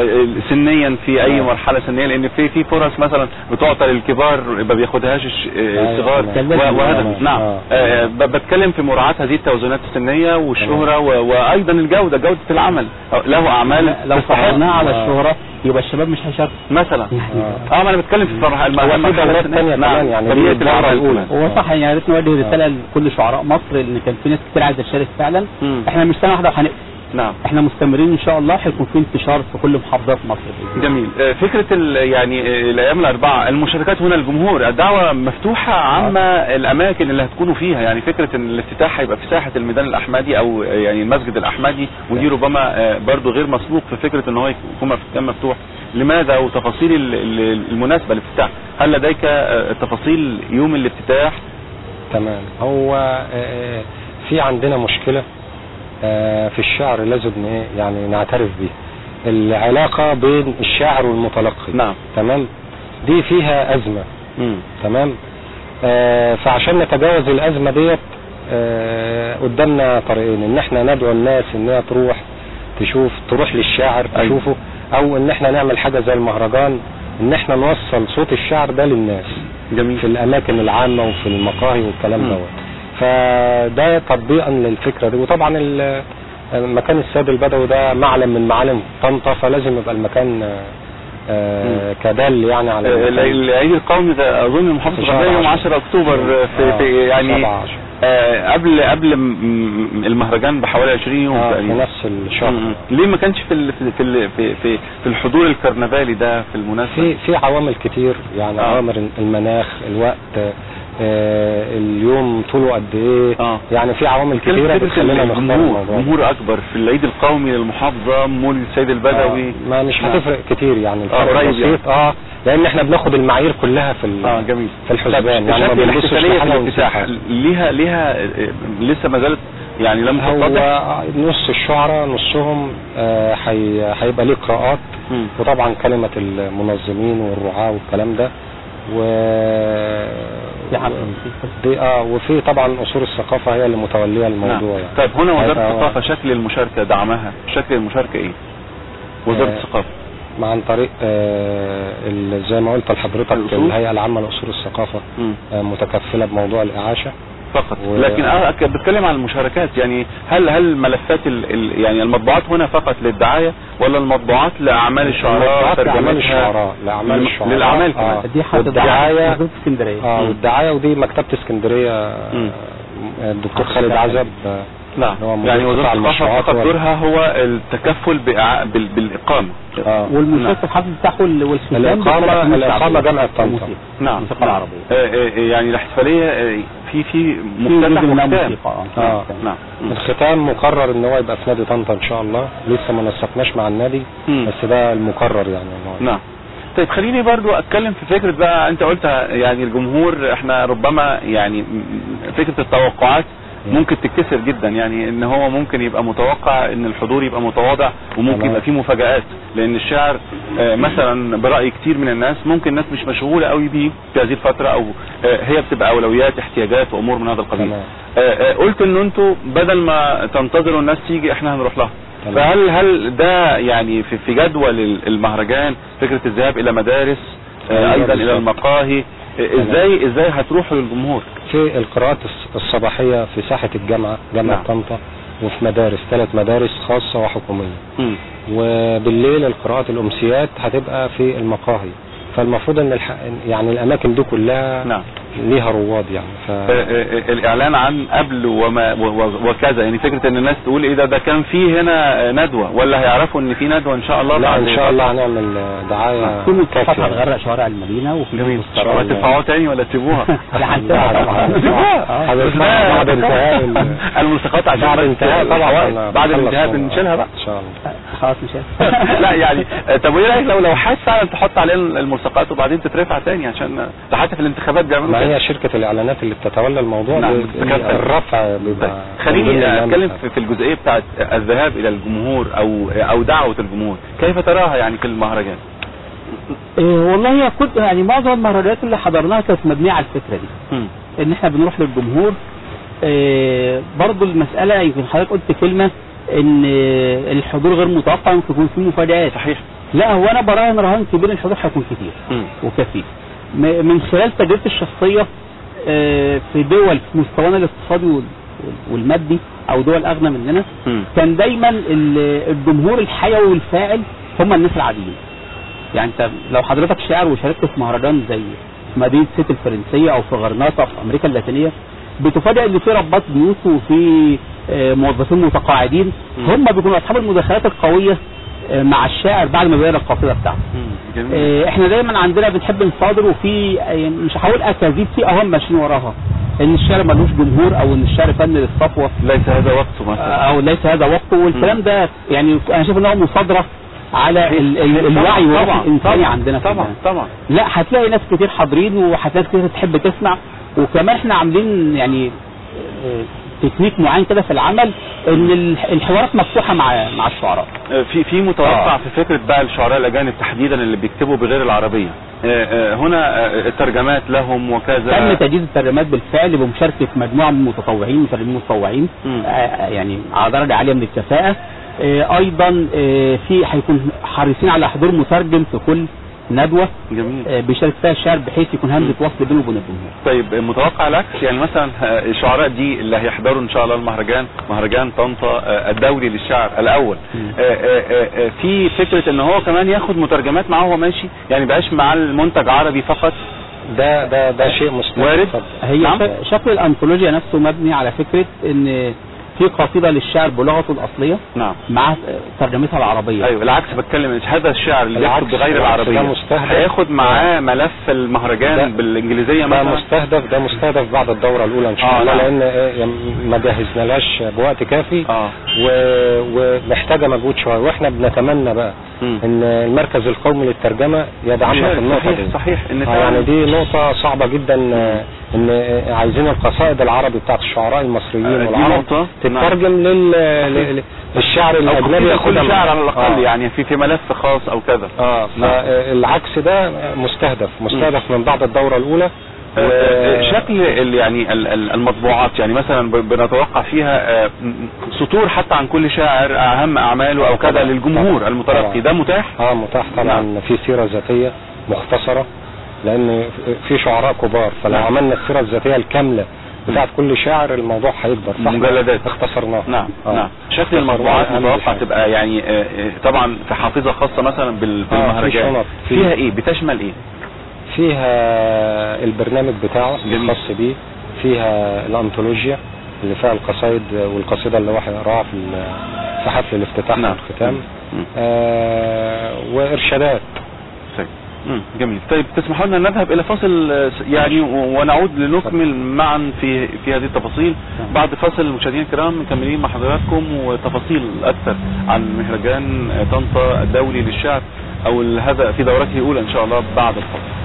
سنيا في اي مرحله سنيه، لان في في فرص مثلا بتعطى للكبار ما بياخدهاش الصغار وهذا. نعم. آه بتكلم في مراعاه هذه التوازنات السنيه والشهره وايضا الجوده، جوده العمل، له اعمال لو صححناها على الشهره يبقى الشباب مش هيشاركوا مثلا. اه ما انا بتكلم في الفرحه المرحله الثانيه كمان يعني بدايه العمل الاولى. هو صح يعني، يا ريت نوجه رساله لكل شعراء مصر ان كان في ناس كتير عايزه تشارك فعلا. م. احنا مش سنه واحده وهنقفل. نعم. احنا مستمرين ان شاء الله، هيكون في انتشار في كل محافظات مصر. جميل. فكره يعني الايام الاربعه المشاركات هنا، الجمهور الدعوه مفتوحه عامه الاماكن اللي هتكونوا فيها، يعني فكره ان الافتتاح هيبقى في ساحه الميدان الاحمدي او يعني المسجد الاحمدي، ودي ربما برضو غير مسبوق في فكره ان هو يكون مفتوح. لماذا وتفاصيل المناسبه للافتتاح؟ هل لديك تفاصيل يوم الافتتاح؟ تمام. هو في عندنا مشكله في الشعر لازم يعني نعترف بيه، العلاقه بين الشاعر والمتلقي. نعم. تمام. دي فيها ازمه. م. تمام. آه فعشان نتجاوز الازمه ديت آه قدامنا طريقين، ان احنا ندعو الناس ان هي تروح تشوف تروح للشاعر تشوفه، او ان احنا نعمل حاجه زي المهرجان ان احنا نوصل صوت الشعر ده للناس. جميل. في الاماكن العامه وفي المقاهي والكلام دوت. فده تطبيقا للفكره دي. وطبعا المكان الساد البدوي ده معلم من معالم طنطا، فلازم يبقى المكان آه كدال يعني على العيد القومي ده اظن محافظه الغربيه يوم عشرة اكتوبر في, آه في يعني آه قبل قبل المهرجان بحوالي عشرين يوم آه تقريبا في نفس الشهر. ليه ما كانش في في في في, في الحضور الكرنفالي ده في المناسبه؟ في في عوامل كتير يعني. آه. عوامل المناخ، الوقت، آه اليوم طوله قد ايه آه. يعني في عوامل كثيره بتخلينا نختار الموضوع. جمهور اكبر في العيد القومي للمحافظه مول السيد البدوي آه. ما مش هتفرق كتير يعني الفرق آه بسيط اه لان احنا بناخد المعايير كلها في اه جميل في الحسبان يعني ما بنبصش الافتتاح ليها ليها لسه ما زالت يعني لم تتضح. هو نص الشعراء نصهم هيبقى آه ليه قراءات م. وطبعا كلمه المنظمين والرعاة والكلام ده و دي اه وفي طبعا اصول الثقافه هي اللي متوليه الموضوع نعم. يعني طيب هنا وزاره الثقافه شكل المشاركه دعمها شكل المشاركه ايه؟ وزاره آه الثقافه مع عن طريق آه زي ما قلت لحضرتك الهيئه العامه لاصول الثقافه آه متكفله بموضوع الاعاشه فقط و... لكن انا بتكلم عن المشاركات يعني هل هل ملفات ال... ال... يعني المطبوعات هنا فقط للدعايه ولا المطبوعات لاعمال الشعراء لاعمال الشعراء لاعمال الشعراء للاعمال كمان آه. دي الدعايه في اسكندريه اه والدعايه ودي مكتبه اسكندريه الدكتور خالد عزب نعم يعني وزاره الثقافه فقط دورها هو التكفل بإع... بال... بالاقامه آه. والمشاركه الحافظ بتاعه والختام الاقامه الاقامه جامعه طنطا نعم الموسيقى العربيه آه آه يعني الاحتفاليه في في مفتتح وختام اه نعم الختام مقرر ان هو يبقى في نادي طنطا ان شاء الله لسه ما نسقناش مع النادي مم. بس ده المقرر يعني نعم. طيب خليني برضو اتكلم في فكرة بقى انت قلتها يعني الجمهور احنا ربما يعني فكرة التوقعات ممكن تتكسر جدا يعني ان هو ممكن يبقى متوقع ان الحضور يبقى متواضع وممكن يبقى فيه مفاجآت لان الشعر مثلا برأي كتير من الناس ممكن الناس مش مشغولة قوي بيه في هذه الفترة او هي بتبقى اولويات احتياجات وامور من هذا القبيل. قلت ان انتوا بدل ما تنتظروا الناس تيجي احنا هنروح لها فهل هل ده يعني في في جدول المهرجان فكرة الذهاب الى مدارس ايضا الى المقاهي ازاي ازاي هتروحوا للجمهور؟ في القراءات الصباحية في ساحة الجامعة جامعة طنطا وفي مدارس ثلاث مدارس خاصة وحكومية م. وبالليل القراءات الأمسيات هتبقى في المقاهي فالمفروض ان الح... يعني الاماكن دي كلها نعم. ليها رواد يعني ف... الاعلان عن قبل وما وكذا يعني فكرة ان الناس تقول ايه ده ده كان في هنا ندوة ولا هيعرفوا ان في ندوة ان شاء الله؟ لا ان شاء الله هنعمل دعاية في مصطفى هتغرق شوارع المدينة وفي مستشفى هتدفعوها تاني ولا تسيبوها؟ لا هنسيبها طبعا هنسيبها بعد انتهاء الملصقات عشان بعد انتهاء طبعا بعد الانتهاء بنشيلها بقى ان شاء الله خلاص مش لا يعني طب وايه رايك لو لو حاسس فعلا تحط عليه الملصقات وبعدين تترفع تاني عشان ده حتى في الانتخابات بيعملوا ما هي شركة الاعلانات اللي بتتولى الموضوع نعم. الرفع بيبقى خليني اتكلم في الجزئيه بتاعه الذهاب الى الجمهور او او دعوه الجمهور كيف تراها يعني في المهرجان؟ إيه والله هي كنت يعني معظم المهرجانات اللي حضرناها كانت مبنيه على الفكره دي م. ان احنا بنروح للجمهور. إيه برضو المساله يمكن حضرتك قلت كلمه ان الحضور غير متوقع ممكن يكون فيه مفاجآت. صحيح. لا هو انا براهن رهان كبير الحضور هيكون كتير م. وكثير من خلال تجربتي الشخصيه في دول في مستوانا الاقتصادي والمادي او دول اغنى مننا م. كان دايما الجمهور الحيوي والفاعل هم الناس العاديين. يعني انت لو حضرتك شاعر وشاركت في مهرجان زي في مدينه سيتي الفرنسيه او في غرناطه في امريكا اللاتينيه بتفاجئ ان في رباط بيوت وفي موظفين متقاعدين هم بيكونوا اصحاب المداخلات القويه مع الشاعر بعد ما بيقرا القصيده بتاعته. احنا دايما عندنا بنحب نصادر وفي مش هقول اكاذيب في اوهام ماشيين وراها ان الشعر ملوش جمهور او ان الشعر فن للصفوه ليس هذا وقته مثلا او ليس هذا وقته والكلام ده يعني انا شايف ان هو مصادره على ال ال الوعي والانساني عندنا طبعا طبعا. لا هتلاقي ناس كتير حاضرين وهتلاقي ناس كتير تحب تسمع وكمان احنا عاملين يعني تكنيك معين كده في العمل ان الحوارات مفتوحه مع مع الشعراء. في في متوقع آه. في فكره بقى الشعراء الاجانب تحديدا اللي بيكتبوا بغير العربيه هنا الترجمات لهم وكذا تم تجهيز الترجمات بالفعل بمشاركه مجموعه من المتطوعين مترجمين متطوعين يعني على درجه عاليه من الكفاءه. ايضا في هيكون حريصين على حضور مترجم في كل ندوه جميل بيشارك فيها الشعر بحيث يكون همزه وصل بينه وبين الجمهور. طيب متوقع العكس يعني مثلا الشعراء دي اللي هيحضروا ان شاء الله المهرجان مهرجان طنطا الدولي للشعر الاول في فكره ان هو كمان ياخد مترجمات معاه وهو ماشي يعني بقاش مع المنتج عربي فقط ده ده ده شيء مستمر وارد. هي نعم؟ شكل الانثولوجيا نفسه مبني على فكره ان في قصيده للشاعر بلغته الاصليه نعم مع ترجمتها العربيه. ايوه العكس بتكلم، هذا الشعر اللي يكتب بغير العربيه هياخد معاه ملف المهرجان بالانجليزيه مثلا. ده مستهدف ده مستهدف بعد الدوره الاولى ان شاء الله، آه لان ما جهزنالاش بوقت كافي آه. ومحتاجه مجهود شويه، واحنا بنتمنى بقى م. ان المركز القومي للترجمه يدعمنا في النقطه صحيح دي. صحيح ان آه يعني دي نقطه صعبه جدا، م. ان عايزين القصائد العربي بتاعت الشعراء المصريين آه والعرب تترجم لل للشعر الاجنبي، كل شعر على الاقل آه. يعني في في ملف خاص او كذا. اه فالعكس ده مستهدف مستهدف م. من بعد الدوره الاولى. و... شكل يعني المطبوعات يعني مثلا بنتوقع فيها سطور حتى عن كل شاعر اهم اعماله او كذا للجمهور المتلقي، ده متاح؟ اه متاح طبعا. نعم. في سيرة ذاتية مختصرة لان في شعراء كبار، فلو نعم. عملنا السيرة الذاتية الكاملة بتاعت كل شاعر الموضوع هيكبر، مجلدات اختصرناها. نعم آه. نعم. شكل المطبوعات متوقع تبقى يعني طبعا في حافظة خاصة مثلا بالمهرجان. آه في فيها ايه؟ بتشمل ايه؟ فيها البرنامج بتاعه الخاص بيه، فيها الانثولوجيا اللي فيها القصائد والقصيدة اللي واحد يقراها في في حفل الافتتاح نعم. والختام، آه وارشادات. طيب جميل. طيب تسمحوا لنا نذهب الى فاصل يعني ونعود لنكمل معا في في هذه التفاصيل بعد فاصل. المشاهدين الكرام مكملين مع حضراتكم وتفاصيل اكثر عن مهرجان طنطا الدولي للشعر او هذا في دورته الاولى ان شاء الله بعد الفاصل.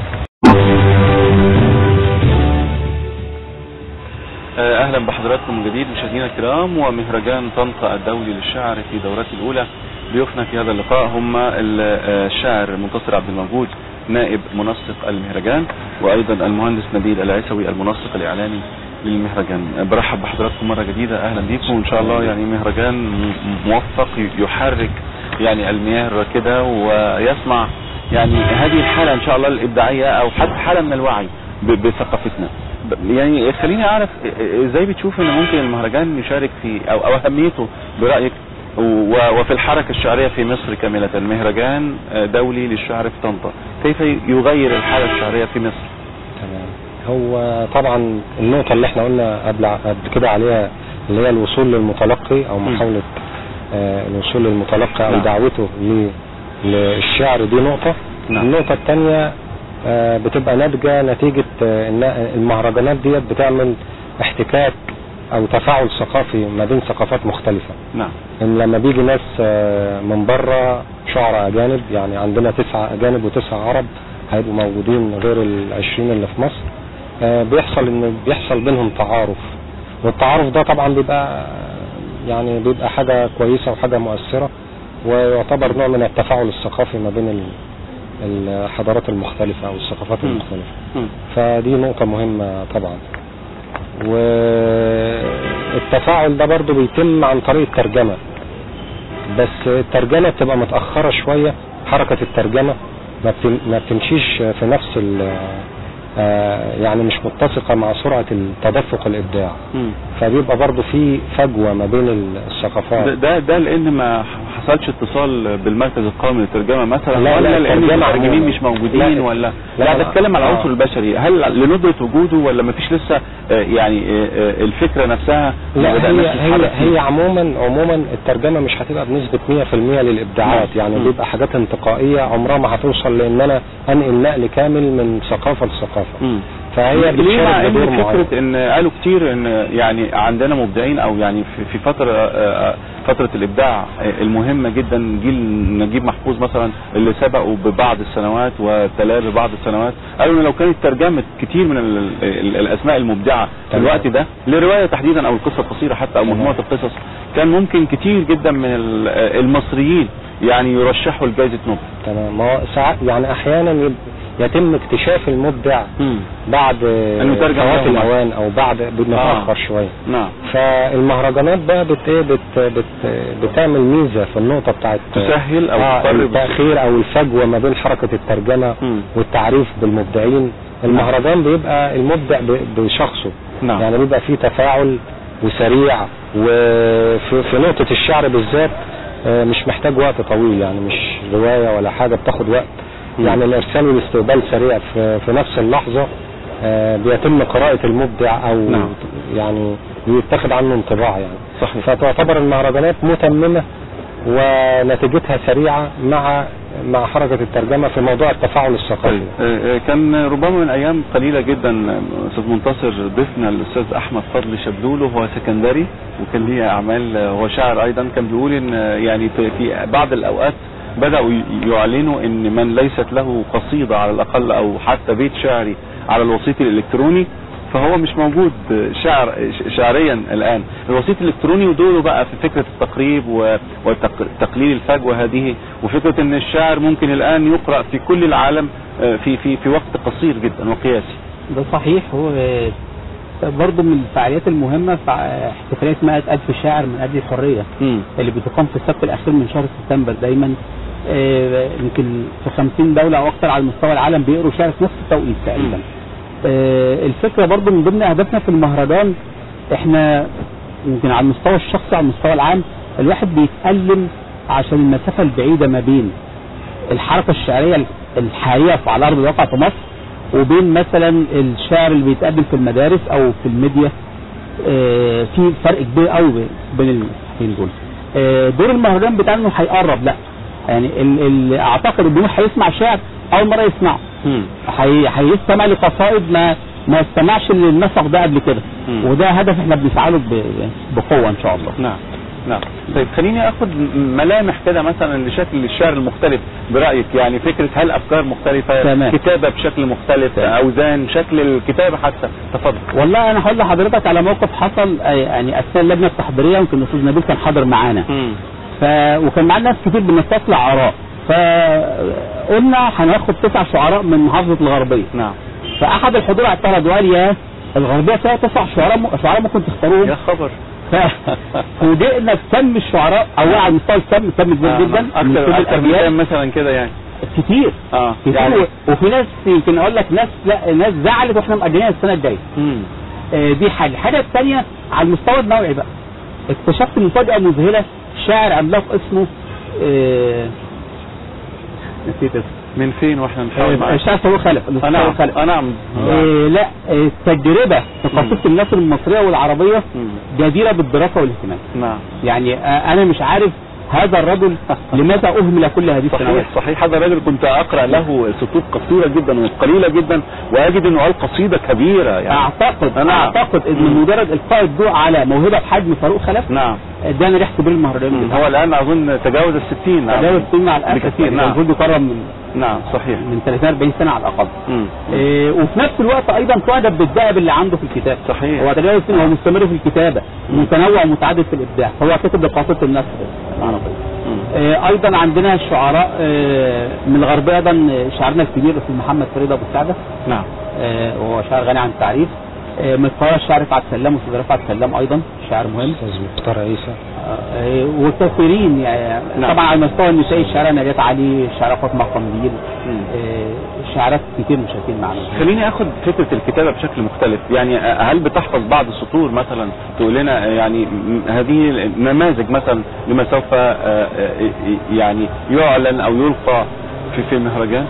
اهلا بحضراتكم من جديد مشاهدينا الكرام. ومهرجان طنطا الدولي للشعر في دورته الاولى ضيوفنا في هذا اللقاء هم الشاعر منتصر عبد الموجود نائب منسق المهرجان، وايضا المهندس نبيل العيسوي المنسق الاعلامي للمهرجان. برحب بحضراتكم مره جديده، اهلا بيكم وان شاء الله يعني مهرجان موفق يحرك يعني المياه الراكده ويصنع يعني هذه الحاله ان شاء الله الابداعيه او حتى حاله من الوعي بثقافتنا. يعني خليني اعرف ازاي بتشوف ان ممكن المهرجان يشارك في او, أو اهميته برايك وفي الحركه الشعريه في مصر كامله. المهرجان دولي للشعر في طنطا كيف يغير الحاله الشعريه في مصر؟ تمام. هو طبعا النقطه اللي احنا قلنا قبل قبل كده عليها اللي هي الوصول للمتلقي او محاوله آه الوصول للمتلقي او نعم. دعوته للشعر، دي نقطه. نعم. النقطه الثانيه آه بتبقى ناتجه نتيجه آه ان المهرجانات ديت بتعمل احتكاك او تفاعل ثقافي ما بين ثقافات مختلفه. نعم. ان لما بيجي ناس آه من بره شعراء اجانب، يعني عندنا تسعه اجانب وتسعه عرب هيبقوا موجودين غير العشرين اللي في مصر، آه بيحصل ان بيحصل بينهم تعارف، والتعارف ده طبعا بيبقى يعني بيبقى حاجه كويسه وحاجه مؤثره، ويعتبر نوع من التفاعل الثقافي ما بين الحضارات المختلفة او الثقافات المختلفة. م. فدي نقطة مهمة طبعا. والتفاعل ده برضو بيتم عن طريق الترجمة، بس الترجمة بتبقى متأخرة شوية، حركة الترجمة ما بتمشيش في نفس آه يعني مش متسقة مع سرعة التدفق الابداع. م. فبيبقى برضو في فجوة ما بين الثقافات. ده ده لان ما حصلش اتصال بالمركز القومي للترجمة مثلا، لا ولا لا لان المترجمين مش موجودين، لا ولا لا, لا بتكلم على العنصر آه. البشري، هل لندرة وجوده ولا ما فيش لسه آه يعني آه الفكرة نفسها؟ لا هي هي, هي عموما عموما الترجمة مش هتبقى بنسبة مية في المية للابداعات. م. يعني م. بيبقى حاجات انتقائية عمرها ما هتوصل لان انا انقل نقل كامل من ثقافة لثقافة. م. فهي ليه مع ان فكرة ان قالوا كتير ان يعني عندنا مبدعين او يعني في فترة فترة الابداع المهمة جدا، جيل نجيب محفوظ مثلا اللي سبقوا ببعض السنوات وتلاه ببعض السنوات، قالوا ان لو كانت ترجمت كتير من الاسماء المبدعة في الوقت ده لرواية تحديدا او القصة القصيرة حتى او مجموعة القصص، كان ممكن كتير جدا من المصريين يعني يرشحوا لجائزة نوبل. تمام. ما هو ساعات يعني احيانا يتم اكتشاف المبدع م. بعد فوات الاوان او بعد بنتاخر آه. شويه. نعم. فالمهرجانات بقى بت بت بت بتعمل ميزه في النقطه بتاعت تسهل او آه التاخير او الفجوه ما بين حركه الترجمه م. والتعريف بالمبدعين. المهرجان بيبقى المبدع بشخصه. نعم. يعني بيبقى فيه تفاعل وسريع، وفي في نقطه الشعر بالذات مش محتاج وقت طويل، يعني مش روايه ولا حاجه بتاخد وقت. يعني الارسال والاستقبال سريع في, في نفس اللحظة. آه بيتم قراءة المبدع او نعم. يعني ويتاخد عنه انطباع يعني. صحيح. فتعتبر المهرجانات متممة ونتيجتها سريعة مع مع حركة الترجمة في موضوع التفاعل الثقافي. كان ربما من ايام قليلة جدا استاذ منتصر ضيفنا الاستاذ احمد فضل شبلولو، هو سكندري وكان ليه اعمال، هو شاعر ايضا، كان بيقول ان يعني في بعض الاوقات بدأوا يعلنوا ان من ليست له قصيدة على الاقل او حتى بيت شعري على الوسيط الالكتروني فهو مش موجود شعر شعريا الان. الوسيط الالكتروني ودوره بقى في فكرة التقريب وتقليل الفجوة هذه، وفكرة ان الشعر ممكن الان يقرأ في كل العالم في في في وقت قصير جدا وقياسي. ده صحيح. هو برضه من الفعاليات المهمة احتفالية اسمها ألف شاعر من أجل الحرية م. اللي بتقام في السبت الأخير من شهر سبتمبر دايما. يمكن في خمسين دولة أو أكثر على مستوى العالم بيقروا شعر في نفس التوقيت تقريبا. الفكرة برضه من ضمن أهدافنا في المهرجان، احنا يمكن على المستوى الشخصي على المستوى العام الواحد بيتألم عشان المسافة البعيدة ما بين الحركة الشعرية الحقيقية على أرض الواقع في مصر وبين مثلا الشعر اللي بيتقدم في المدارس او في الميديا. اه في فرق كبير قوي بين الاثنين دول. اه دور المهرجان بتاعنا انه هيقرب، لا يعني ال ال اعتقد الجمهور هيسمع شعر اول مره يسمعه، هيستمع لقصائد ما ما استمعش للنسق ده قبل كده، وده هدف احنا بنسعى له بقوه ان شاء الله. نعم نعم. طيب خليني اخد ملامح كده مثلا لشكل الشعر المختلف برايك، يعني فكره هل افكار مختلفه تمام. كتابه بشكل مختلف تمام. اوزان شكل الكتابه حتى. تفضل. والله انا هقول لحضرتك على موقف حصل يعني اثناء اللجنه التحضيريه، يمكن الاستاذ نبيل كان حاضر معانا ف... وكان معانا ناس كتير بنستطلع اراء، فقلنا هناخد تسع شعراء من محافظه الغربيه. نعم. فاحد الحضور اعترض وقال يا الغربيه فيها تسع شعراء م... شعراء ممكن تختاروهم. يا خبر. فوجئنا بكم الشعراء او على مستوى الكم كم كبير جدا اكثر اكثر من مثلا كده يعني كتير اه كتير يعني. وفي ناس يمكن اقول لك ناس لا ناس زعلت واحنا مأجلين السنه الجايه. آه دي حاجه الحاجه الثانيه على المستوى النوعي بقى اكتشفت مفاجاه مذهله، شاعر عملاق اسمه آه نسيت اسمه من فين واحنا نحاول معاه الشاعر فاروق خلف. انا خلف انا نعم آه لا التجربه في قصيده النثر المصريه والعربيه جديره بالدراسه والاهتمام. نعم. يعني آه انا مش عارف هذا الرجل لماذا أهمل كل هذه السنوات. صحيح صحيح. هذا الرجل كنت أقرأ له سطور قصيرة جدا وقليلة جدا وأجد أنه قال قصيدة كبيرة يعني. أعتقد أنا أعتقد أن مجرد إلقاء الضوء على موهبة بحجم فاروق خلف نعم ده أنا ريحة بير المهرجان. هو الآن أظن تجاوز الستين. نعم. تجاوز الستين مع الآن كثير. نعم. المفروض يقرب من نعم صحيح من ثلاثين أربعين سنة على الأقل. إيه وفي نفس الوقت أيضا تعجب بالذهب اللي عنده في الكتاب. صحيح. هو تجاوز السنين، هو مستمر في الكتابة، متنوع ومتعدد في الإبداع، هو كتب بقصيدة النثر العربية. آه ايضا عندنا الشعراء آه من الغربيه، ايضا شاعرنا الكبير الاستاذ محمد فريد ابو السعده. نعم. آه وهو شاعر غني عن التعريف. آه من القاهره الشاعر رفعت سلام، والاستاذ رفعت سلام ايضا شاعر مهم. استاذ مختار عيسى. آه وكثيرين يعني. نعم. طبعا على المستوى النسائي الشاعره نجاة علي، الشاعره فاطمه قنديل، آه شاعرات كتير مشاركين معنا. خليني اخد فكره الكتابه بشكل مختلف، يعني هل بتحفظ بعض السطور مثلا تقول لنا يعني هذه نماذج مثلا لما سوف يعني يعلن او يلقى في في المهرجان؟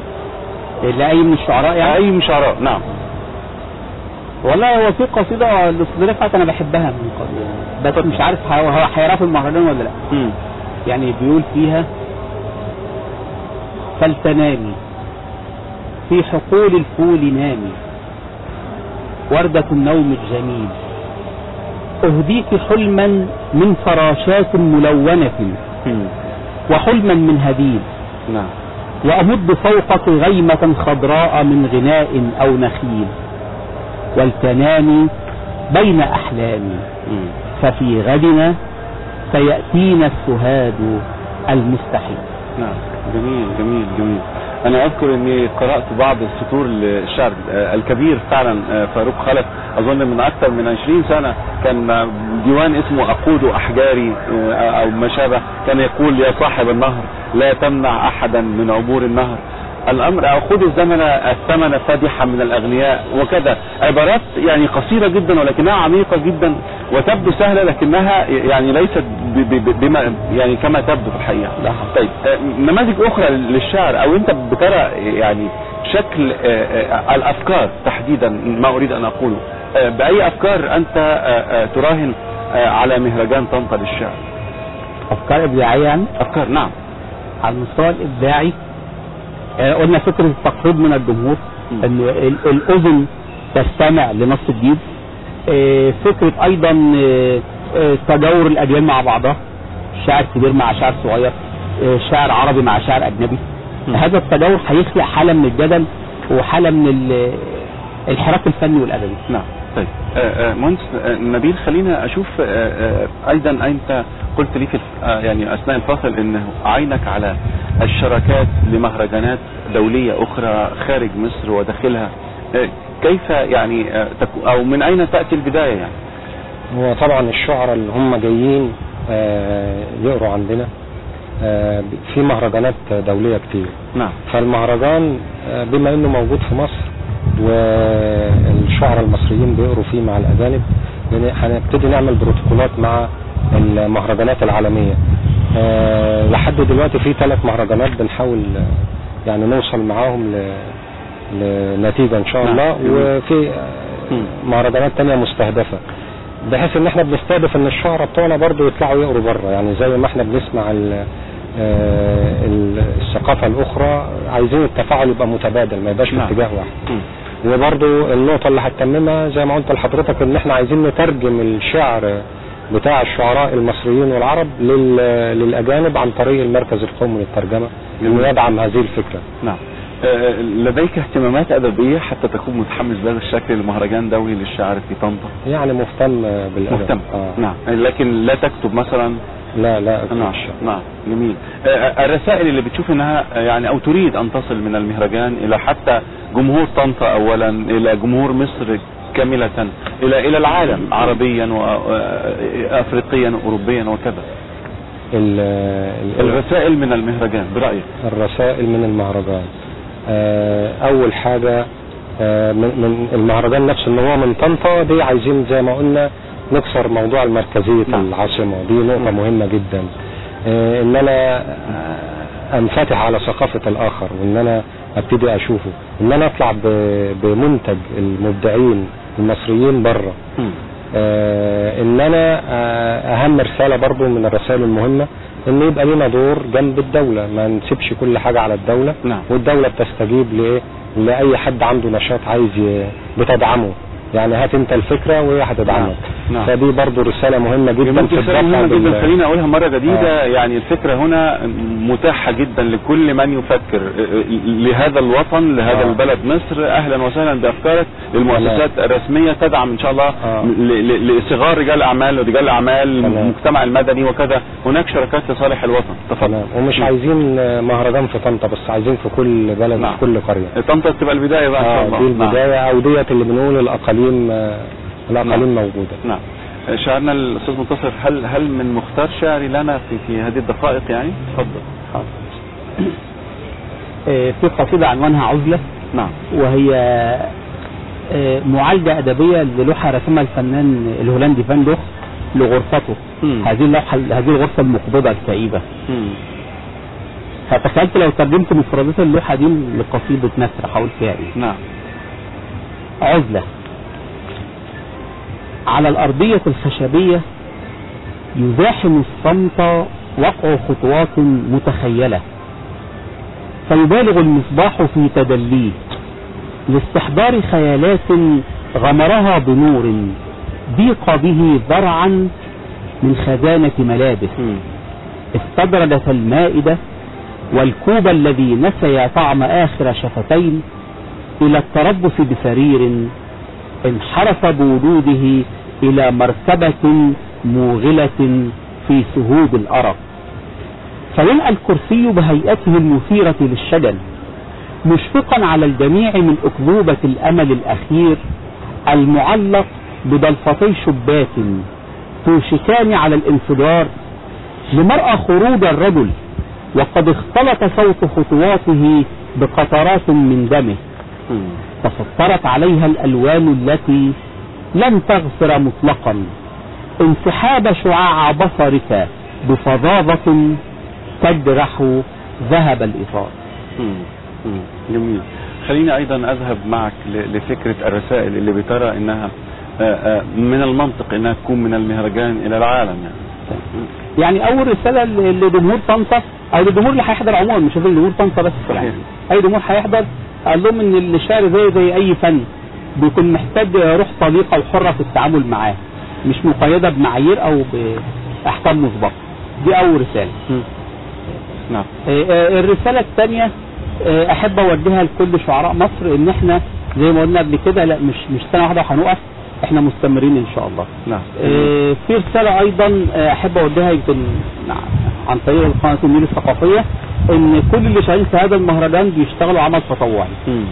لاي من الشعراء يعني؟ اي من الشعراء. نعم. والله هو في قصيده الاستاذ رفعت انا بحبها من قبل بس مش عارف هو هيعرف المهرجان ولا لا. م. يعني بيقول فيها: فلتنامي في حقول الفول نامي وردة النوم الجميل، أهديك حلما من فراشات ملونة وحلما من هديل. نعم. وأمد فوقك غيمة خضراء من غناء أو نخيل، ولتنامي بين أحلامي ففي غدنا سيأتينا السهاد المستحيل. نعم. جميل جميل جميل. انا اذكر اني قرأت بعض السطور للشعر الكبير فعلا فاروق خلف، اظن من اكثر من عشرين سنة كان ديوان اسمه اقود احجاري او ما شابه، كان يقول: يا صاحب النهر لا تمنع احدا من عبور النهر، الامر خذ الزمن الثمن فادحا من الاغنياء، وكذا. عبارات يعني قصيرة جدا ولكنها عميقة جدا وتبدو سهلة لكنها يعني ليست بما يعني كما تبدو في الحقيقة. طيب نماذج اخرى للشعر، او انت بترى يعني شكل الافكار تحديدا، ما اريد ان اقوله باي افكار انت تراهن على مهرجان طنطا للشعر؟ افكار ابداعيه يعني؟ افكار نعم. على المستوى الابداعي آه قلنا فكره التقريب من الجمهور، ان الاذن تستمع لنص جديد. آه فكره ايضا آه آه تجاور الاجيال مع بعضها، شاعر كبير مع شاعر صغير، آه شاعر عربي مع شاعر اجنبي. م. هذا التجاور هيخلق حاله من الجدل وحاله من الحراك الفني والادبي. نعم. طيب مهندس نبيل، خلينا اشوف آه آه ايضا انت قلت لي في آه يعني اثناء الفاصل ان عينك على الشراكات لمهرجانات دوليه اخرى خارج مصر وداخلها. آه كيف يعني آه او من اين تاتي البدايه يعني؟ هو طبعا الشعراء اللي هم جايين آه يقروا عندنا آه في مهرجانات دوليه كتير. نعم. فالمهرجان آه بما انه موجود في مصر والشعراء المصريين بيقروا فيه مع الاجانب، يعني هنبتدي نعمل بروتوكولات مع المهرجانات العالمية. أه لحد دلوقتي في ثلاث مهرجانات بنحاول يعني نوصل معاهم لنتيجة ان شاء الله، وفي مهرجانات تانية مستهدفة بحيث ان احنا بنستهدف ان الشعراء بتوعنا برضو يطلعوا يقروا بره، يعني زي ما احنا بنسمع الثقافة الاخرى عايزين التفاعل يبقى متبادل ما يبقاش في اتجاه واحد. وبرضو النقطة اللي هتتممها زي ما قلت لحضرتك ان احنا عايزين نترجم الشعر بتاع الشعراء المصريين والعرب للأجانب عن طريق المركز القومي للترجمة انه يدعم هذه الفكرة. نعم. لديك اهتمامات أدبية حتى تكون متحمس بهذا الشكل لمهرجان دولي للشعر في طنطا؟ يعني مهتم بالأدب. مهتم. آه. نعم. لكن لا تكتب مثلا؟ لا لا أكتب. نعم. نعم. جميل. الرسائل اللي بتشوف انها يعني او تريد ان تصل من المهرجان الى حتى جمهور طنطا اولا، الى جمهور مصر كاملة، الى الى العالم عربيا وافريقيا واوروبيا وكذا. الرسائل من المهرجان برأيك؟ الرسائل من المهرجان اول حاجة من المهرجان نفسه ان هو من طنطا دي، عايزين زي ما قلنا نكسر موضوع المركزية العاصمة دي، نقطة مهمة جدا. ان انا انفتح على ثقافة الاخر، وان انا ابتدي اشوفه، ان انا اطلع بمنتج المبدعين المصريين بره. آه ان انا آه اهم رسالة برضو من الرسائل المهمة ان يبقى لنا دور جنب الدولة، ما نسيبش كل حاجة على الدولة. نعم. والدولة بتستجيب لايه لاي حد عنده نشاط عايز بتدعمه، يعني هات انت الفكرة وهي هتدعمك. نعم. فدي برضو رسالة مهمة جدا في الدفع جدا. خلينا اقولها مرة جديدة. آه. يعني الفكرة هنا متاحة جدا لكل من يفكر لهذا الوطن، لهذا آه. البلد مصر. اهلا وسهلا بافكارك. للمؤسسات الرسمية تدعم ان شاء الله آه. لصغار رجال اعمال ورجال الاعمال، المجتمع المدني وكذا. هناك شركات لصالح الوطن. تفضل. ومش عايزين مهرجان في طنطا بس، عايزين في كل بلد. نعم. في كل قرية. طنطا تبقى البداية بقى ان شاء الله. دي البداية. او ديت اللي بنقول الاقاليم الاقاليم نعم. موجودة. نعم. شاعرنا الاستاذ منتصر، هل هل من مختار شعري لنا في في هذه الدقائق يعني؟ تفضل. في قصيدة عنوانها عزلة. نعم. وهي معالجة أدبية للوحة رسمها الفنان الهولندي فان دوخ لغرفته. مم. هذه اللوحة، هذه الغرفة المقبضة الكئيبة. مم. فتخيلت لو ترجمت مفردات اللوحة دي لقصيدة نثر حاول فيها ايه. نعم. عزلة. على الأرضية الخشبية يزاحم الصمت وقع خطوات متخيلة، فيبالغ المصباح في تدليه لاستحضار خيالات غمرها بنور ضيق به ذرعا من خزانة ملابس. استدردت المائدة والكوب الذي نسي طعم آخر شفتين إلى التربص بسرير انحرف بوجوده إلى مرتبة موغلة في سهود الأرق، فيلقى الكرسي بهيئته المثيرة للشجن مشفقا على الجميع من أكذوبة الأمل الأخير المعلق بضلفتي شباك توشكان على الانفجار لمرأى خروج الرجل، وقد اختلط صوت خطواته بقطرات من دمه، تسطرت عليها الألوان التي لم تغفر مطلقا انسحاب شعاع بصرك بفظاظة تجرح ذهب الإطار. جميل. خليني أيضا أذهب معك لفكرة الرسائل اللي بترى إنها من المنطق انها تكون من المهرجان الى العالم يعني. يعني اول رساله لجمهور طنطا او للجمهور اللي هيحضر عموما، مش لازم جمهور طنطا بس، يعني اي جمهور هيحضر، قال لهم ان الشعر زي زي اي فن بيكون محتاج روح طليقه وحره في التعامل معاه، مش مقيده بمعايير او باحكام مسبقه. دي اول رساله. نعم. الرساله الثانيه احب اوديها لكل شعراء مصر، ان احنا زي ما قلنا قبل كده، لا مش مش سنه واحده وهنقف، احنا مستمرين ان شاء الله. نعم. اه في رساله ايضا احب اوديها يمكن عن طريق قناه النيل الثقافيه، ان كل اللي شغالين في هذا المهرجان بيشتغلوا عمل تطوعي،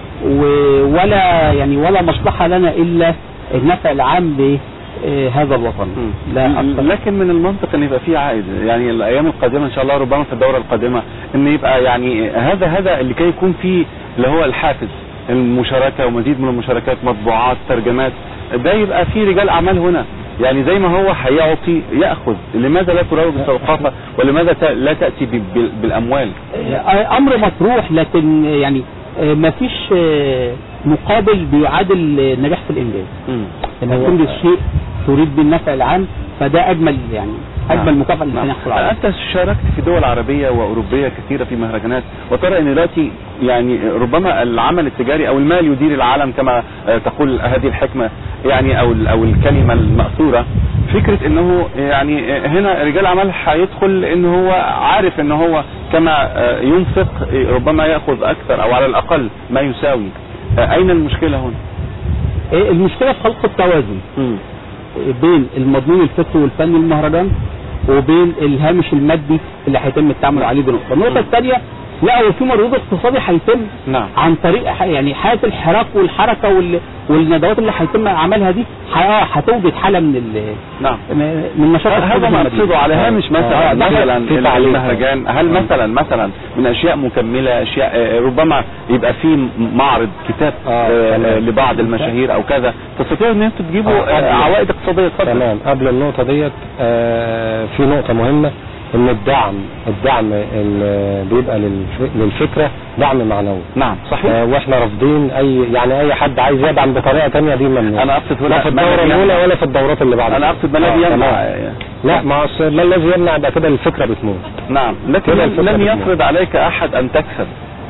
ولا يعني ولا مصلحه لنا الا النفع العام لهذا الوطن. لا لكن من المنطق ان يبقى فيه عائد، يعني الايام القادمه ان شاء الله، ربما في الدوره القادمه، ان يبقى يعني هذا هذا اللي كي يكون فيه اللي هو الحافز، المشاركه ومزيد من المشاركات، مطبوعات، ترجمات، ده يبقى فيه رجال اعمال هنا، يعني زي ما هو هيعطي ياخذ. لماذا لا تروج الثقافه ولماذا لا تاتي بالاموال؟ امر مطروح، لكن يعني ما فيش مقابل بيعادل النجاح في الانجاز. لما يكون الشيء تريد بالنفع العام، فده اجمل يعني اجمل مكافاه اللي يحصل عليها. انت شاركت في دول عربيه واوروبيه كثيره في مهرجانات، وترى ان دلوقتي يعني ربما العمل التجاري او المال يدير العالم كما تقول هذه الحكمه يعني، او او الكلمه المأثوره، فكره انه يعني هنا رجال اعمال هيدخل ان هو عارف ان هو كما ينفق ربما ياخذ اكثر او على الاقل ما يساوي. اين المشكله هنا؟ المشكله في خلق التوازن م. بين المضمون الفكري والفني للمهرجان وبين الهامش المادي اللي هيتم التعامل عليه بنقطه. النقطه الثانيه، لا هو في مردود اقتصادي هيتم نعم. عن طريق يعني حاله الحراك والحركه وال... والندوات اللي هيتم عملها دي هتوجد حاله من ال... نعم من نشاط هذا مقصوده على هامش مثلا آه. مثلا المهرجان. هل مثلا مثلا من اشياء مكمله، اشياء ربما يبقى في معرض كتاب آه. آه لبعض المشاهير او كذا، تستطيعوا ان انتم تجيبوا آه. عوائد اقتصاديه؟ تمام. قبل النقطه ديت آه في نقطه مهمه، ان الدعم الدعم اللي بيبقى للفكره دعم معنوي. نعم صحيح. آه واحنا رافضين اي يعني اي حد عايز يدعم بطريقه ثانيه، دي ممنوع. انا اقصد لا في الدوره الاولى ولا في الدورات اللي بعدها. انا اقصد ما الذي يمنع. لا ما اصل ما الذي يمنع، يبقى كده الفكره بتموت. نعم، لكن لن يفرض عليك احد ان تكسب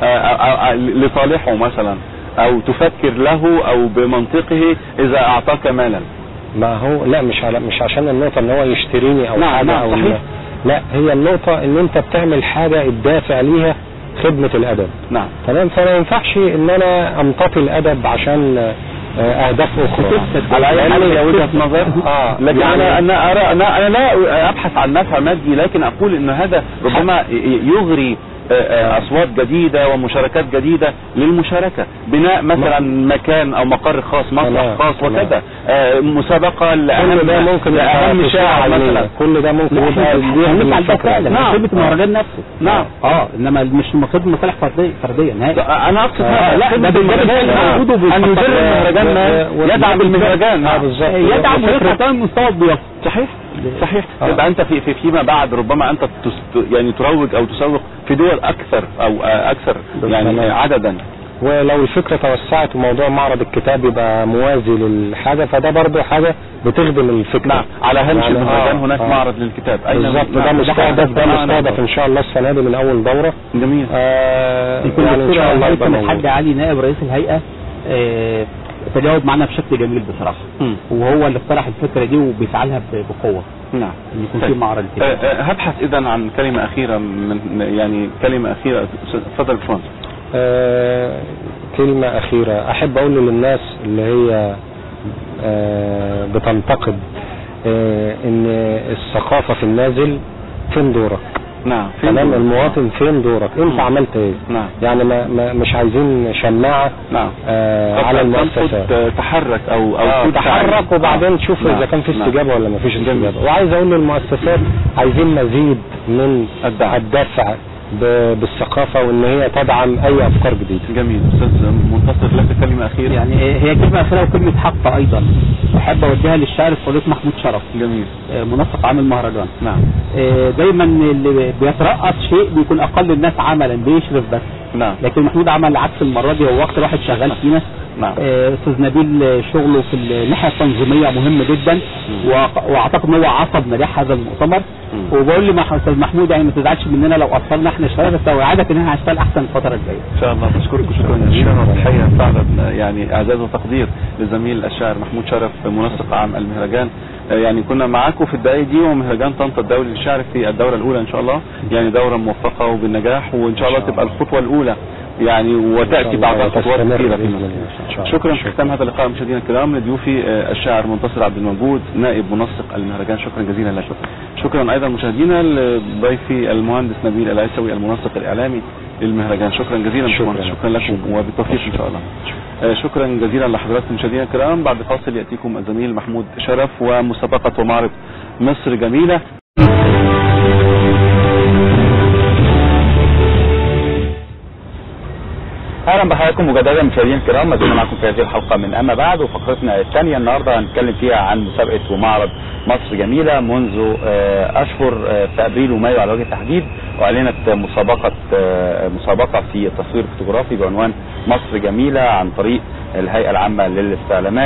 لصالحه مثلا، او تفكر له او بمنطقه اذا اعطاك مالا. ما هو لا مش على مش عشان النقطه ان هو يشتريني او نعم حاجه نعم او صحيح. لا، هي النقطة ان انت بتعمل حاجة الدافع ليها خدمة الادب. نعم تمام. فما ينفعش ان انا امتطي الادب عشان اهداف اخرى. على اي حال هي وجهة نظر. اه لكن يعني انا ارى انا انا لا ابحث عن نفع مادي، لكن اقول ان هذا ربما يغري اصوات جديده ومشاركات جديده للمشاركه، بناء مثلا مكان او مقر خاص، مسرح خاص وكذا، مسابقه لاهم ده ممكن لاهم شاعر مثلا، كل ده ممكن يبقى نعمل ده فعلا. نعم خدمه المهرجان نفسه. نعم اه انما مش خدمه مصالح فرديه فرديه نهائي. انا اقصد لا خدمه المهرجان ان يدير المهرجان يدعم المهرجان. اه بالظبط، يدعم ويرفع كمان مستوى الضيافه. صحيح صحيح. يبقى انت في, في فيما بعد ربما انت يعني تروج او تسوق في دول اكثر او اكثر يعني عددا. ولو الفكره توسعت وموضوع معرض الكتاب يبقى موازي للحاجه، فده برضه حاجه بتخدم الفكره. نعم. على هامش يعني المهرجان هناك آه. معرض للكتاب. بالظبط. ده مستهدف ده مستهدف ان شاء الله السنه دي من اول دوره. جميل. آه يعني ان شاء الله يبقى الحاج علي نائب رئيس الهيئه آه تجاوب معنا بشكل جميل بصراحه، م. وهو اللي اقترح الفكره دي وبيسعى لها بقوه. نعم. ان يكون في معرض كده. أه أه هبحث اذا عن كلمه اخيره من يعني كلمه اخيره. اتفضل باشمهندس. أه كلمه اخيره احب اقول للناس اللي هي أه بتنتقد أه ان الثقافه في النازل، فين دورك؟ نعم. تمام. المواطن فين دورك؟ انت عملت ايه؟ نعم. يعني ما, ما مش عايزين شماعه. نعم. آه على المؤسسات. تحرك او او آه تحرك وبعدين تشوف نعم. اذا كان في استجابه نعم. ولا ما فيش استجابه. وعايز اقول للمؤسسات عايزين مزيد من الدعم. الدفع بالثقافه وان هي تدعم اي افكار جديده. جميل. استاذ منتصر لك كلمه اخيره. يعني هي كلمه اخيره وكلمه حق ايضا احب اوديها للشاعر فضيله محمود شرف. جميل. منسق عام المهرجان. نعم. دايما اللي بيترأس شيء بيكون اقل الناس عملا، بيشرف بس. نعم. لكن محمود عمل عكس المره دي، هو اكتر واحد شغال فينا نعم. استاذ نبيل شغله في الناحيه التنظيميه مهم جدا، واعتقد ان هو عصب نجاح هذا المؤتمر. وبقول لي استاذ محمود يعني ما تزعلش مننا لو قصرنا احنا شويه، بس اوعدك ان احنا هنشتغل احسن الفتره الجايه ان شاء الله. بشكرك شكرا جزيلا، وتحيه فعلا يعني اعزاز وتقدير لزميل الشاعر محمود شرف منسق عام المهرجان. يعني كنا معاكم في الدقائق دي، ومهرجان طنطا الدولي للشعر في الدوره الاولى ان شاء الله، يعني دوره موفقه وبالنجاح، وان شاء الله تبقى الخطوه الاولى يعني وتاتي بعد خطوات كثيره في مصر. شكرا. في ختام هذا اللقاء مشاهدينا الكرام لضيوفي الشاعر منتصر عبد الموجود نائب منسق المهرجان، شكرا جزيلا لك. شكرا ايضا مشاهدينا لضيفي المهندس نبيل العيسوي المنسق الاعلامي للمهرجان، شكرا جزيلا. شكرا, شكرا لكم وبالتوفيق ان شاء الله. شكرا جزيلا لحضراتكم مشاهدينا الكرام. بعد فاصل ياتيكم الزميل محمود شرف ومسابقه ومعرض مصر جميله. اهلا بحضراتكم مجددا مشاهدينا الكرام، ما زلنا معكم في هذه الحلقه من اما بعد، وفقرتنا الثانيه النهارده هنتكلم فيها عن مسابقه ومعرض مصر جميله. منذ اشهر في ابريل ومايو على وجه التحديد اعلنت مسابقه مسابقه في التصوير الفوتوغرافي بعنوان مصر جميله عن طريق الهيئه العامه للاستعلامات.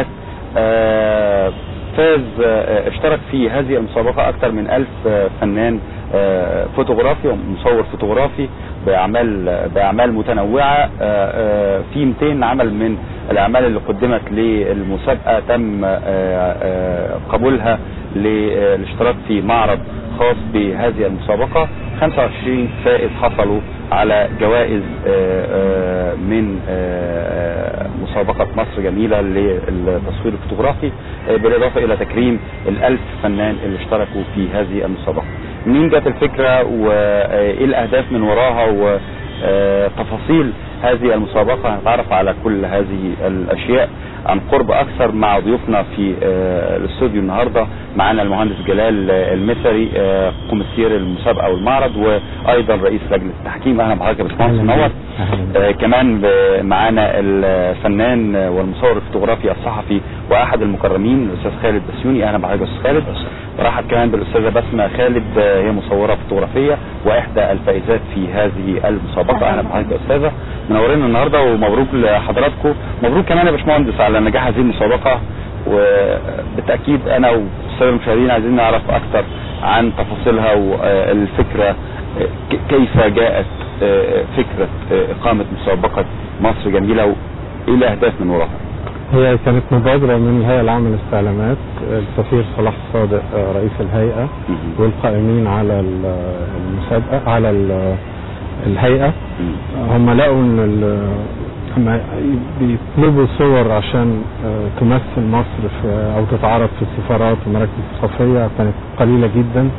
فاز اشترك في هذه المسابقه اكثر من ألف فنان فوتوغرافي ومصور فوتوغرافي باعمال باعمال متنوعه. في مئتين عمل من الاعمال اللي قدمت للمسابقه تم قبولها للاشتراك في معرض خاص بهذه المسابقه. خمسة وعشرين فائز حصلوا على جوائز من مسابقة مصر جميلة للتصوير الفوتوغرافي، بالإضافة إلى تكريم الألف فنان اللي اشتركوا في هذه المسابقة. منين جت الفكرة وإيه الأهداف من وراها وتفاصيل هذه المسابقة؟ هنتعرف على كل هذه الأشياء عن قرب أكثر مع ضيوفنا في الاستوديو النهاردة. معنا المهندس جلال المثري كوميسير المسابقة والمعرض، وأيضا رئيس لجنة التحكيم. أهلا بحضرتك يا باشمهندس منور. كمان معنا الفنان والمصور الفوتوغرافي الصحفي وأحد المكرمين الأستاذ خالد بسيوني. أهلا بحضرتك يا أستاذ خالد. ورحب كمان بالأستاذة بسمة خالد، هي مصورة فوتوغرافية وإحدى الفائزات في هذه المسابقة. أهلا بحضرتك يا أستاذة، منورين النهارده ومبروك لحضراتكم. مبروك كمان يا باشمهندس على نجاح هذه المسابقة، وبالتأكيد أنا والسادة المشاهدين عايزين نعرف أكثر عن تفاصيلها والفكرة، كيف جاءت فكرة إقامة مسابقة مصر جميلة وإيه الأهداف من وراها؟ هي كانت مبادرة من الهيئة العامة للاستعلامات، السفير صلاح صادق رئيس الهيئة والقائمين على المسابقة على الهيئة. هم لقوا ان هم بيطلبوا صور عشان تمثل مصر في او تتعرض في السفارات ومراكز ثقافية، كانت قليلة جدا.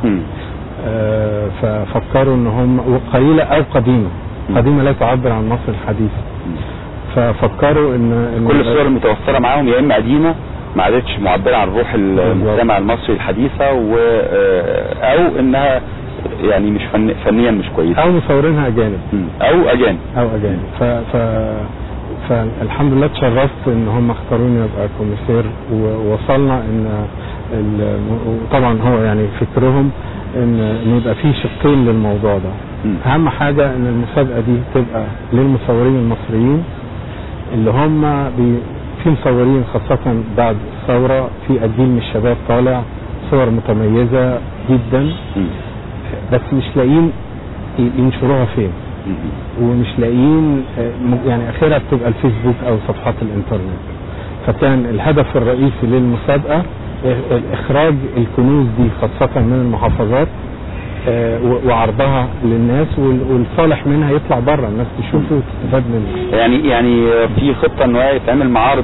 ففكروا ان هم قليلة او قديمة قديمة لا تعبر عن مصر الحديثة. ففكروا ان كل الصور المتوفرة معاهم يا اما قديمة ما عادتش معبرة عن روح المجتمع المصري الحديثة، و او انها يعني مش فن... فنيا مش كويس، او مصورينها اجانب او اجانب او اجانب ف... ف... فالحمد لله اتشرفت ان هم اختاروني ابقى كوميسير، ووصلنا ان ال... طبعا هو يعني فكرهم ان ان يبقى في شقين للموضوع ده. م. اهم حاجه ان المسابقه دي تبقى للمصورين المصريين اللي هم بي... في مصورين خاصه بعد الثوره، في جيل من الشباب طالع صور متميزه جدا، م. بس مش لاقيين ينشروها فين، ومش لاقيين يعني اخرها بتبقى الفيسبوك او صفحات الانترنت. فكان الهدف الرئيسي للمسابقه اخراج الكنوز دي خاصه من المحافظات وعرضها للناس، والصالح منها يطلع بره الناس تشوفه وتستفاد منه. يعني يعني في خطه انه يتعمل معارض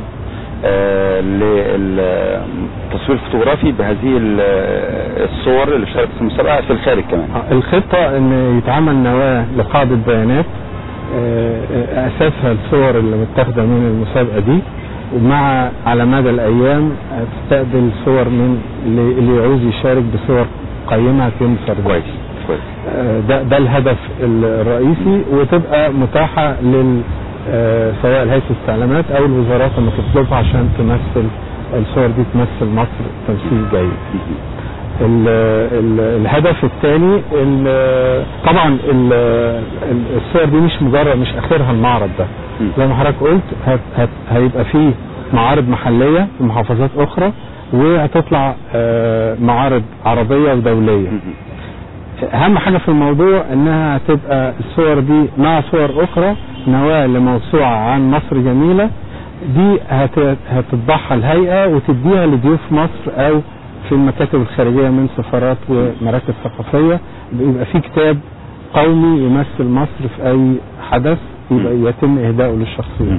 للتصوير الفوتوغرافي بهذه الصور اللي اشتركت في المسابقه في الخارج كمان. الخطه ان يتعمل نواه لقاعده بيانات اساسها الصور اللي متاخده من المسابقه دي، ومع على مدى الايام تستقبل صور من اللي يعوز يشارك بصور قيمه في فرد. كويس كويس. ده ده الهدف الرئيسي، وتبقى متاحه لل سواء هيئة الاستعلامات او الوزارات لما تطلبها عشان تمثل الصور دي تمثل مصر تمثيل جيد. ال ال الهدف الثاني طبعا ال الصور دي مش مجرد مش اخرها المعرض ده، زي ما حضرتك قلت هت هت هيبقى فيه معارض محليه في محافظات اخرى، وهتطلع معارض عربيه ودوليه. اهم حاجه في الموضوع انها هتبقى الصور دي مع صور اخرى نواه لموسوعه عن مصر جميله، دي هتطبعها الهيئه وتديها لضيوف مصر او في المكاتب الخارجيه من سفارات ومراكز ثقافيه، يبقى في كتاب قومي يمثل مصر في اي حدث يبقى يتم اهدائه للشخصيات.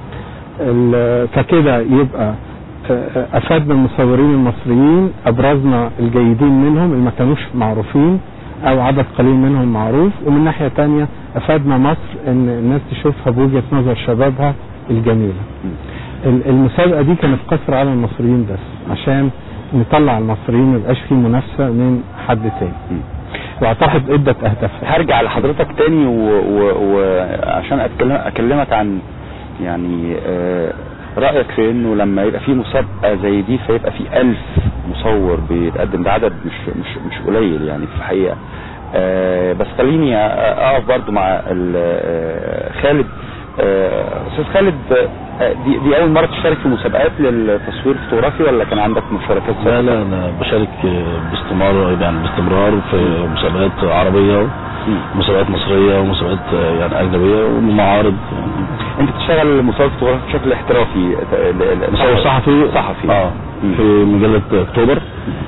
ككده يبقى افادنا المصورين المصريين، ابرزنا الجيدين منهم اللي ما كانوش معروفين او عدد قليل منهم معروف، ومن ناحيه ثانيه افادنا مصر ان الناس تشوفها بوجهه نظر شبابها الجميله. المسابقه دي كانت قصر على المصريين بس عشان نطلع المصريين ما يبقاش في منافسه من حد تاني، واعتقد ادت اهدافها. هرجع لحضرتك تاني وعشان اتكلم اكلمك عن يعني آه رأيك في انه لما يبقى في مسابقة زي دي فيبقى في ألف مصور بيتقدم، ده عدد مش مش مش قليل يعني في الحقيقة. آه بس خليني اقف برضو مع خالد. استاذ آه خالد، آه دي, دي اول مرة تشارك في مسابقات للتصوير الفوتوغرافي ولا كان عندك مشاركات سابقة؟ لا لا انا بشارك باستمرار يعني باستمرار في مسابقات عربية ومسابقات مصرية ومسابقات يعني اجنبية ومعارض. انت بتشتغل مصور فوتوغرافي بشكل احترافي؟ مصور صحفي صحفي اه في مجلة اكتوبر،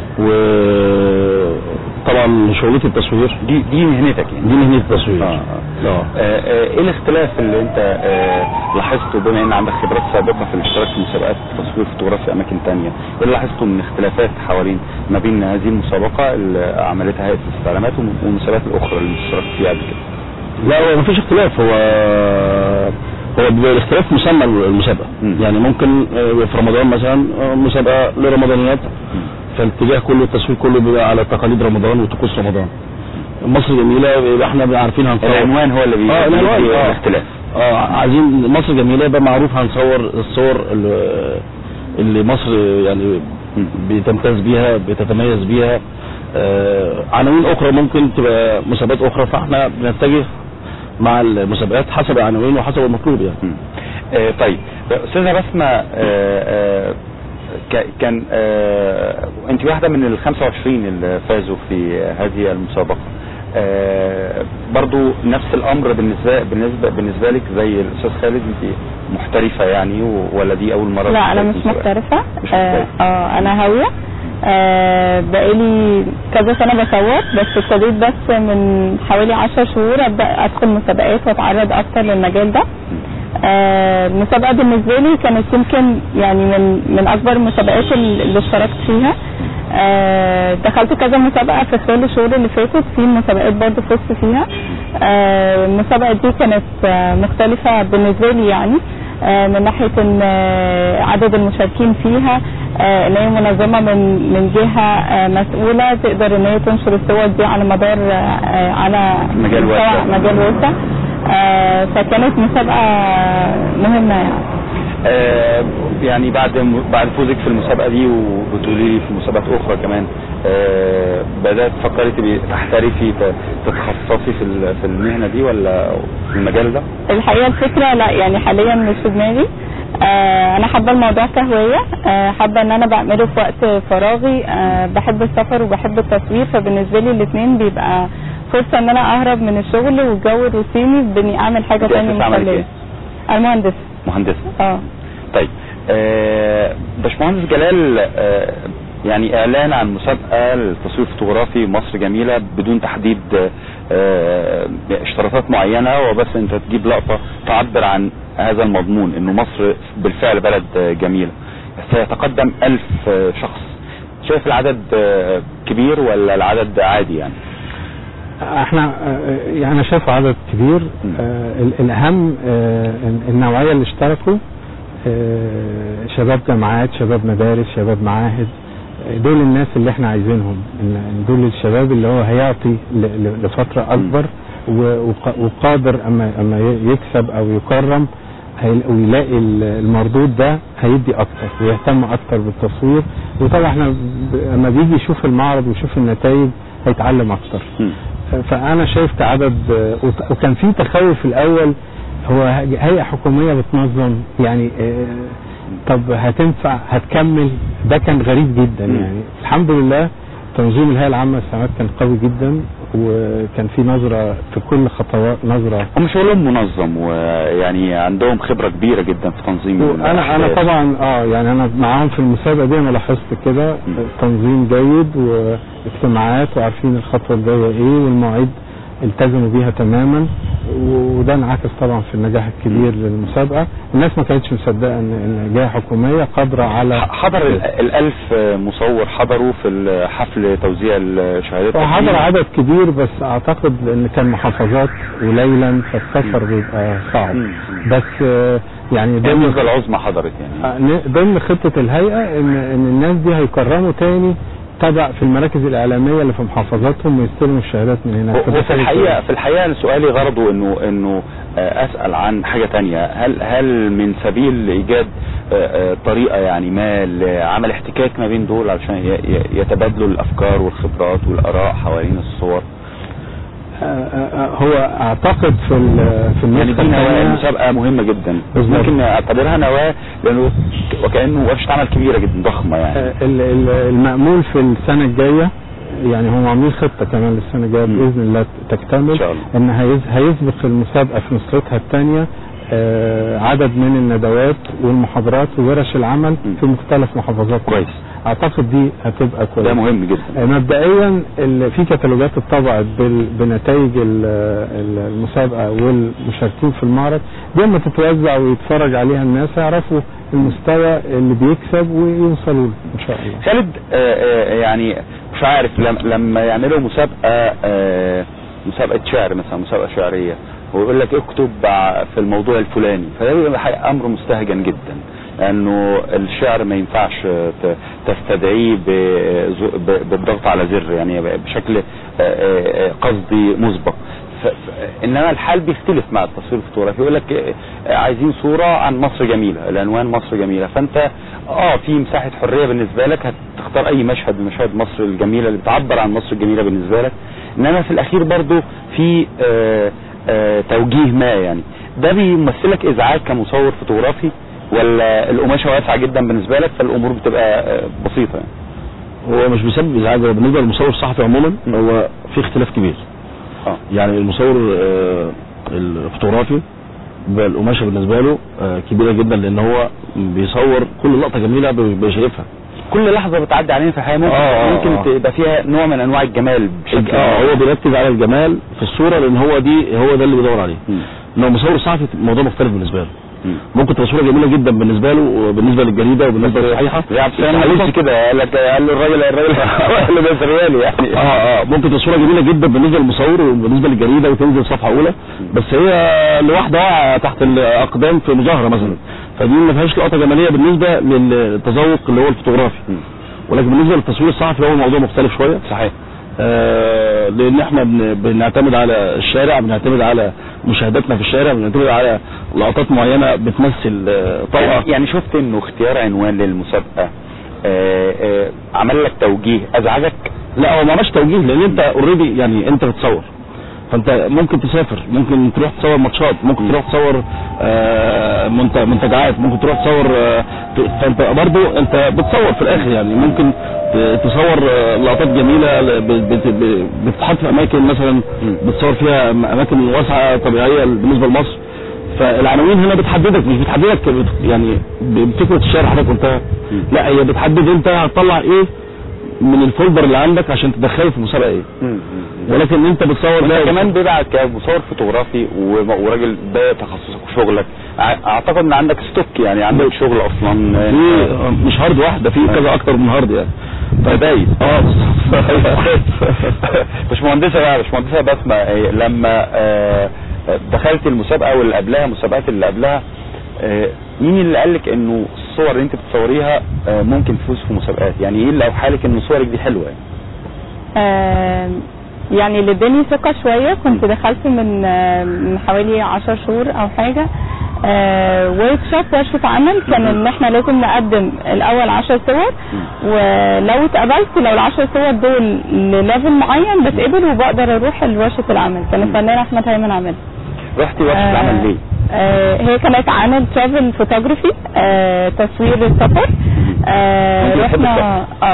وطبعا شغلتي التصوير. دي دي مهنتك يعني؟ دي مهنة التصوير. اه اه ايه الاختلاف اللي انت آه لاحظته بما ان عندك خبرات سابقة في الاشتراك في مسابقات تصوير فوتوغرافي في اماكن تانية؟ ايه اللي لاحظته من اختلافات حوالين ما بين هذه المسابقة اللي عملتها هيئة الاستعلامات والمسابقات الاخرى اللي اشتركت فيها قبل كده؟ لا هو مفيش اختلاف، هو هو الاختلاف مسمى المسابقة. م. يعني ممكن في رمضان مثلا مسابقة لرمضانيات، فالاتجاه كله التصوير كله بيبقى على تقاليد رمضان وطقوس رمضان. مصر جميلة احنا عارفين هنصور، العنوان هو اللي بيبقى اه العنوان اه الاختلاف. اه عايزين مصر جميلة يبقى معروف هنصور الصور اللي, اللي مصر يعني بتمتاز بيها بتتميز بيها. آه عناوين اخرى ممكن تبقى مسابقات اخرى، فاحنا بنتجه مع المسابقات حسب العناوين وحسب المطلوب يعني. آه طيب استاذة بسمة، آه آه كان آه انت واحدة من ال خمسة وعشرين اللي فازوا في هذه المسابقة، آه برضو نفس الامر بالنسبة بالنسبة بالنسبة لك زي الاستاذ خالد؟ انت محترفة يعني ولا دي اول مرة؟ لا انا مش محترفة. مش اه, آه انا هاوية. آه بقالي كذا سنة بصور، بس ابتديت بس من حوالي عشر شهور ابدأ ادخل مسابقات واتعرض اكتر للمجال ده. آه المسابقة بالنسبة لي كانت يمكن يعني من من اكبر المسابقات اللي اشتركت فيها. آه دخلت كذا مسابقة في خلال الشهور اللي فاتت، في مسابقات برضه فزت فيها. آه المسابقة دي كانت آه مختلفة بالنسبة لي يعني، آه من ناحية ان آه عدد المشاركين فيها، آه ان هي منظمة من من جهة آه مسؤولة تقدر ان هي تنشر الصور دي على مدار آه على مجال واسع مجال واسع. آه فكانت مسابقة مهمة يعني. آه يعني بعد بعد فوزك في المسابقة دي وبتقولي لي في مسابقات اخرى كمان، آه بدأت تفكري تحترفي تتخصصي في في المهنة دي ولا في المجال ده؟ الحقيقة الفكرة لا يعني حاليا مش في دماغي. آه انا حابة الموضوع كهواية، آه حابة ان انا بعمله في وقت فراغي. آه بحب السفر وبحب التصوير، فبالنسبة لي الاثنين بيبقى فرصة ان انا اهرب من الشغل والجو الروتيني باني اعمل حاجة تانية مسلية. المهندس. مهندس. اه طيب آه باشمهندس جلال، آه يعني اعلان عن مسابقة للتصوير الفوتوغرافي مصر جميلة بدون تحديد آه اشتراطات معينة، وبس انت تجيب لقطة تعبر عن هذا المضمون انه مصر بالفعل بلد جميلة، سيتقدم ألف شخص. شايف العدد كبير ولا العدد عادي يعني؟ احنا يعني انا شايفه عدد كبير. آه الاهم آه النوعية اللي اشتركوا، آه شباب جامعات، شباب مدارس، شباب معاهد، دول الناس اللي احنا عايزينهم، دول الشباب اللي هو هيعطي لفترة اكبر وقادر اما اما يكسب او يكرم ويلاقي المردود ده هيدي اكتر ويهتم اكتر بالتصوير. وطبعا احنا لما بيجي يشوف المعرض ويشوف النتائج هيتعلم اكتر. فانا شايف كعدد، وكان في تخوف في الاول، هو هيئة حكومية بتنظم يعني طب هتنفع هتكمل؟ ده كان غريب جدا يعني. الحمد لله تنظيم الهيئة العامة للسماوات كان قوي جدا، وكان في نظرة في كل خطوات، نظرة. هم شغلهم منظم ويعني عندهم خبرة كبيرة جدا في تنظيم. انا انا طبعا اه يعني انا معاهم في المسابقة دي، انا لاحظت كده تنظيم جيد واجتماعات وعارفين الخطوة الجاية ايه والمواعيد التزموا بيها تماما، وده انعكس طبعا في النجاح الكبير للمسابقة. الناس ما كانتش مصدقة ان ان جهة حكومية قادرة على. حضر الألف مصور حضروا في حفل توزيع الشهادات؟ حضر عدد كبير، بس اعتقد ان كان محافظات وليلا فالسفر بيبقى صعب. بس يعني ضمن العظمى حضرت يعني ضمن خطة الهيئة ان ان الناس دي هيكرموا تاني تبع في المراكز الإعلامية اللي في محافظاتهم ويستلموا الشهادات من هناك. وفي الحقيقة في الحقيقة سؤالي غرضه انه انه اسأل عن حاجة تانية. هل هل من سبيل ايجاد طريقة يعني ما لعمل احتكاك ما بين دول علشان يتبادلوا الافكار والخبرات والاراء حوالين الصور؟ هو اعتقد في في النسخه يعني المسابقه مهمه جدا، بس ممكن اعتبرها نواه لانه وكانه ورشه عمل كبيره جدا ضخمه يعني. المأمول في السنه الجايه يعني هم عاملين خطه كمان للسنه الجايه باذن الله تكتمل، ان هيسبق المسابقه في نسختها الثانيه عدد من الندوات والمحاضرات وورش العمل في مختلف محافظات. كويس. اعتقد دي هتبقى كويس. ده مهم جدا. مبدئيا في كتالوجات اتطبعت بنتائج المسابقه والمشاركين في المعرض، دي لما تتوزع ويتفرج عليها الناس يعرفوا المستوى اللي بيكسب ويوصلوا له ان شاء الله. خالد يعني مش عارف لما يعملوا مسابقه مسابقه شعر مثلا، مسابقه شعريه، ويقول لك اكتب في الموضوع الفلاني، فده بيبقى امر مستهجن جدا، لانه الشعر ما ينفعش تستدعيه بالضغط على زر يعني بشكل قصدي مسبق. انما الحال بيختلف مع التصوير الفوتوغرافي، يقول لك عايزين صوره عن مصر جميله، العنوان مصر جميله، فانت اه في مساحه حريه بالنسبه لك هتختار اي مشهد من مشاهد مصر الجميله اللي بتعبر عن مصر الجميله بالنسبه لك، انما في الاخير برضو في آه آه توجيه ما يعني. ده بيمثلك ازعاج كمصور فوتوغرافي ولا القماشه واسعه جدا بالنسبه لك فالامور بتبقى آه بسيطه يعني؟ هو مش بيسبب ازعاج، هو بالنسبه للمصور الصحفي عموما هو في اختلاف كبير. اه يعني المصور آه الفوتوغرافي القماشه بالنسبه له آه كبيره جدا، لان هو بيصور كل لقطه جميله بيشايفها، كل لحظه بتعدي علينا في حياه ممكن آه ممكن آه تبقى فيها نوع من انواع الجمال بشكل اه هو بيركز على الجمال في الصوره، لان هو دي هو ده اللي بيدور عليه. لو مصور صحفي الموضوع مختلف بالنسبه له، ممكن تبقى صوره جميله جدا بالنسبه له وبالنسبه للجريده وبالنسبه للصحيحه. يعني كده قال لك قال له الراجل الراجل اللي بيسريالي يعني اه اه ممكن تبقى صوره جميله جدا بالنسبه للمصور وبالنسبه للجريده وتنزل صفحه اولى، بس هي لوحده واقعه تحت الاقدام في مظاهره مثلا، فدي ما فيهاش لقطه جماليه بالنسبه للتذوق اللي هو الفوتوغرافي. ولكن بالنسبه للتصوير الصحفي هو الموضوع مختلف شويه. صحيح. آه لان احنا بنعتمد على الشارع، بنعتمد على مشاهداتنا في الشارع، بنعتمد على لقطات معينه بتمثل آه طبعا. يعني شفت انه اختيار عنوان للمسابقه آه آه عمل لك توجيه ازعجك؟ لا هو ما عملش توجيه، لان انت اوريدي يعني انت بتصور، فانت ممكن تسافر، ممكن تروح تصور ماتشات، ممكن تروح تصور آه منتجعات، ممكن تروح تصور آه فانت برضو انت بتصور في الاخر يعني. ممكن تصور لقطات جميله بتتحط في اماكن مثلا بتصور فيها اماكن واسعه طبيعيه بالنسبه لمصر، فالعناوين هنا بتحددك، مش بتحددك يعني بفكره الشارع حضرتك قلتها، لا هي بتحدد انت هتطلع ايه من الفولدر اللي عندك عشان تدخله في المسابقه ايه. ولكن انت بتصور ده كمان بيبقى كمصور فوتوغرافي وراجل ده تخصصك وشغلك، اعتقد ان عندك ستوك يعني عندك شغل اصلا مش هارد واحده، في كذا اكتر من هارد يعني. فباين اه مش مهندسه بقى مش مهندسه بسمه لما دخلت المسابقه واللي قبلها المسابقات اللي قبلها، مين اللي قال لك انه الصور اللي انت بتصوريها ممكن تفوز في مسابقات؟ يعني ايه اللي اوحالك ان صورك دي حلوه يعني؟ آه يعني اللي اداني ثقه شويه كنت دخلت من من حوالي عشر شهور او حاجه، ورك شوب ورشه عمل، كان ان احنا لازم نقدم الاول عشر صور، ولو اتقبلت لو العشر صور دول لليفل معين بتقبل وبقدر اروح لورشه العمل. كان الفنان احمد هيمن عامل. رحتي ورشه العمل ليه؟ آه هي كانت عن ترافل فوتوغرافي، آه تصوير السفر. آه رحنا اه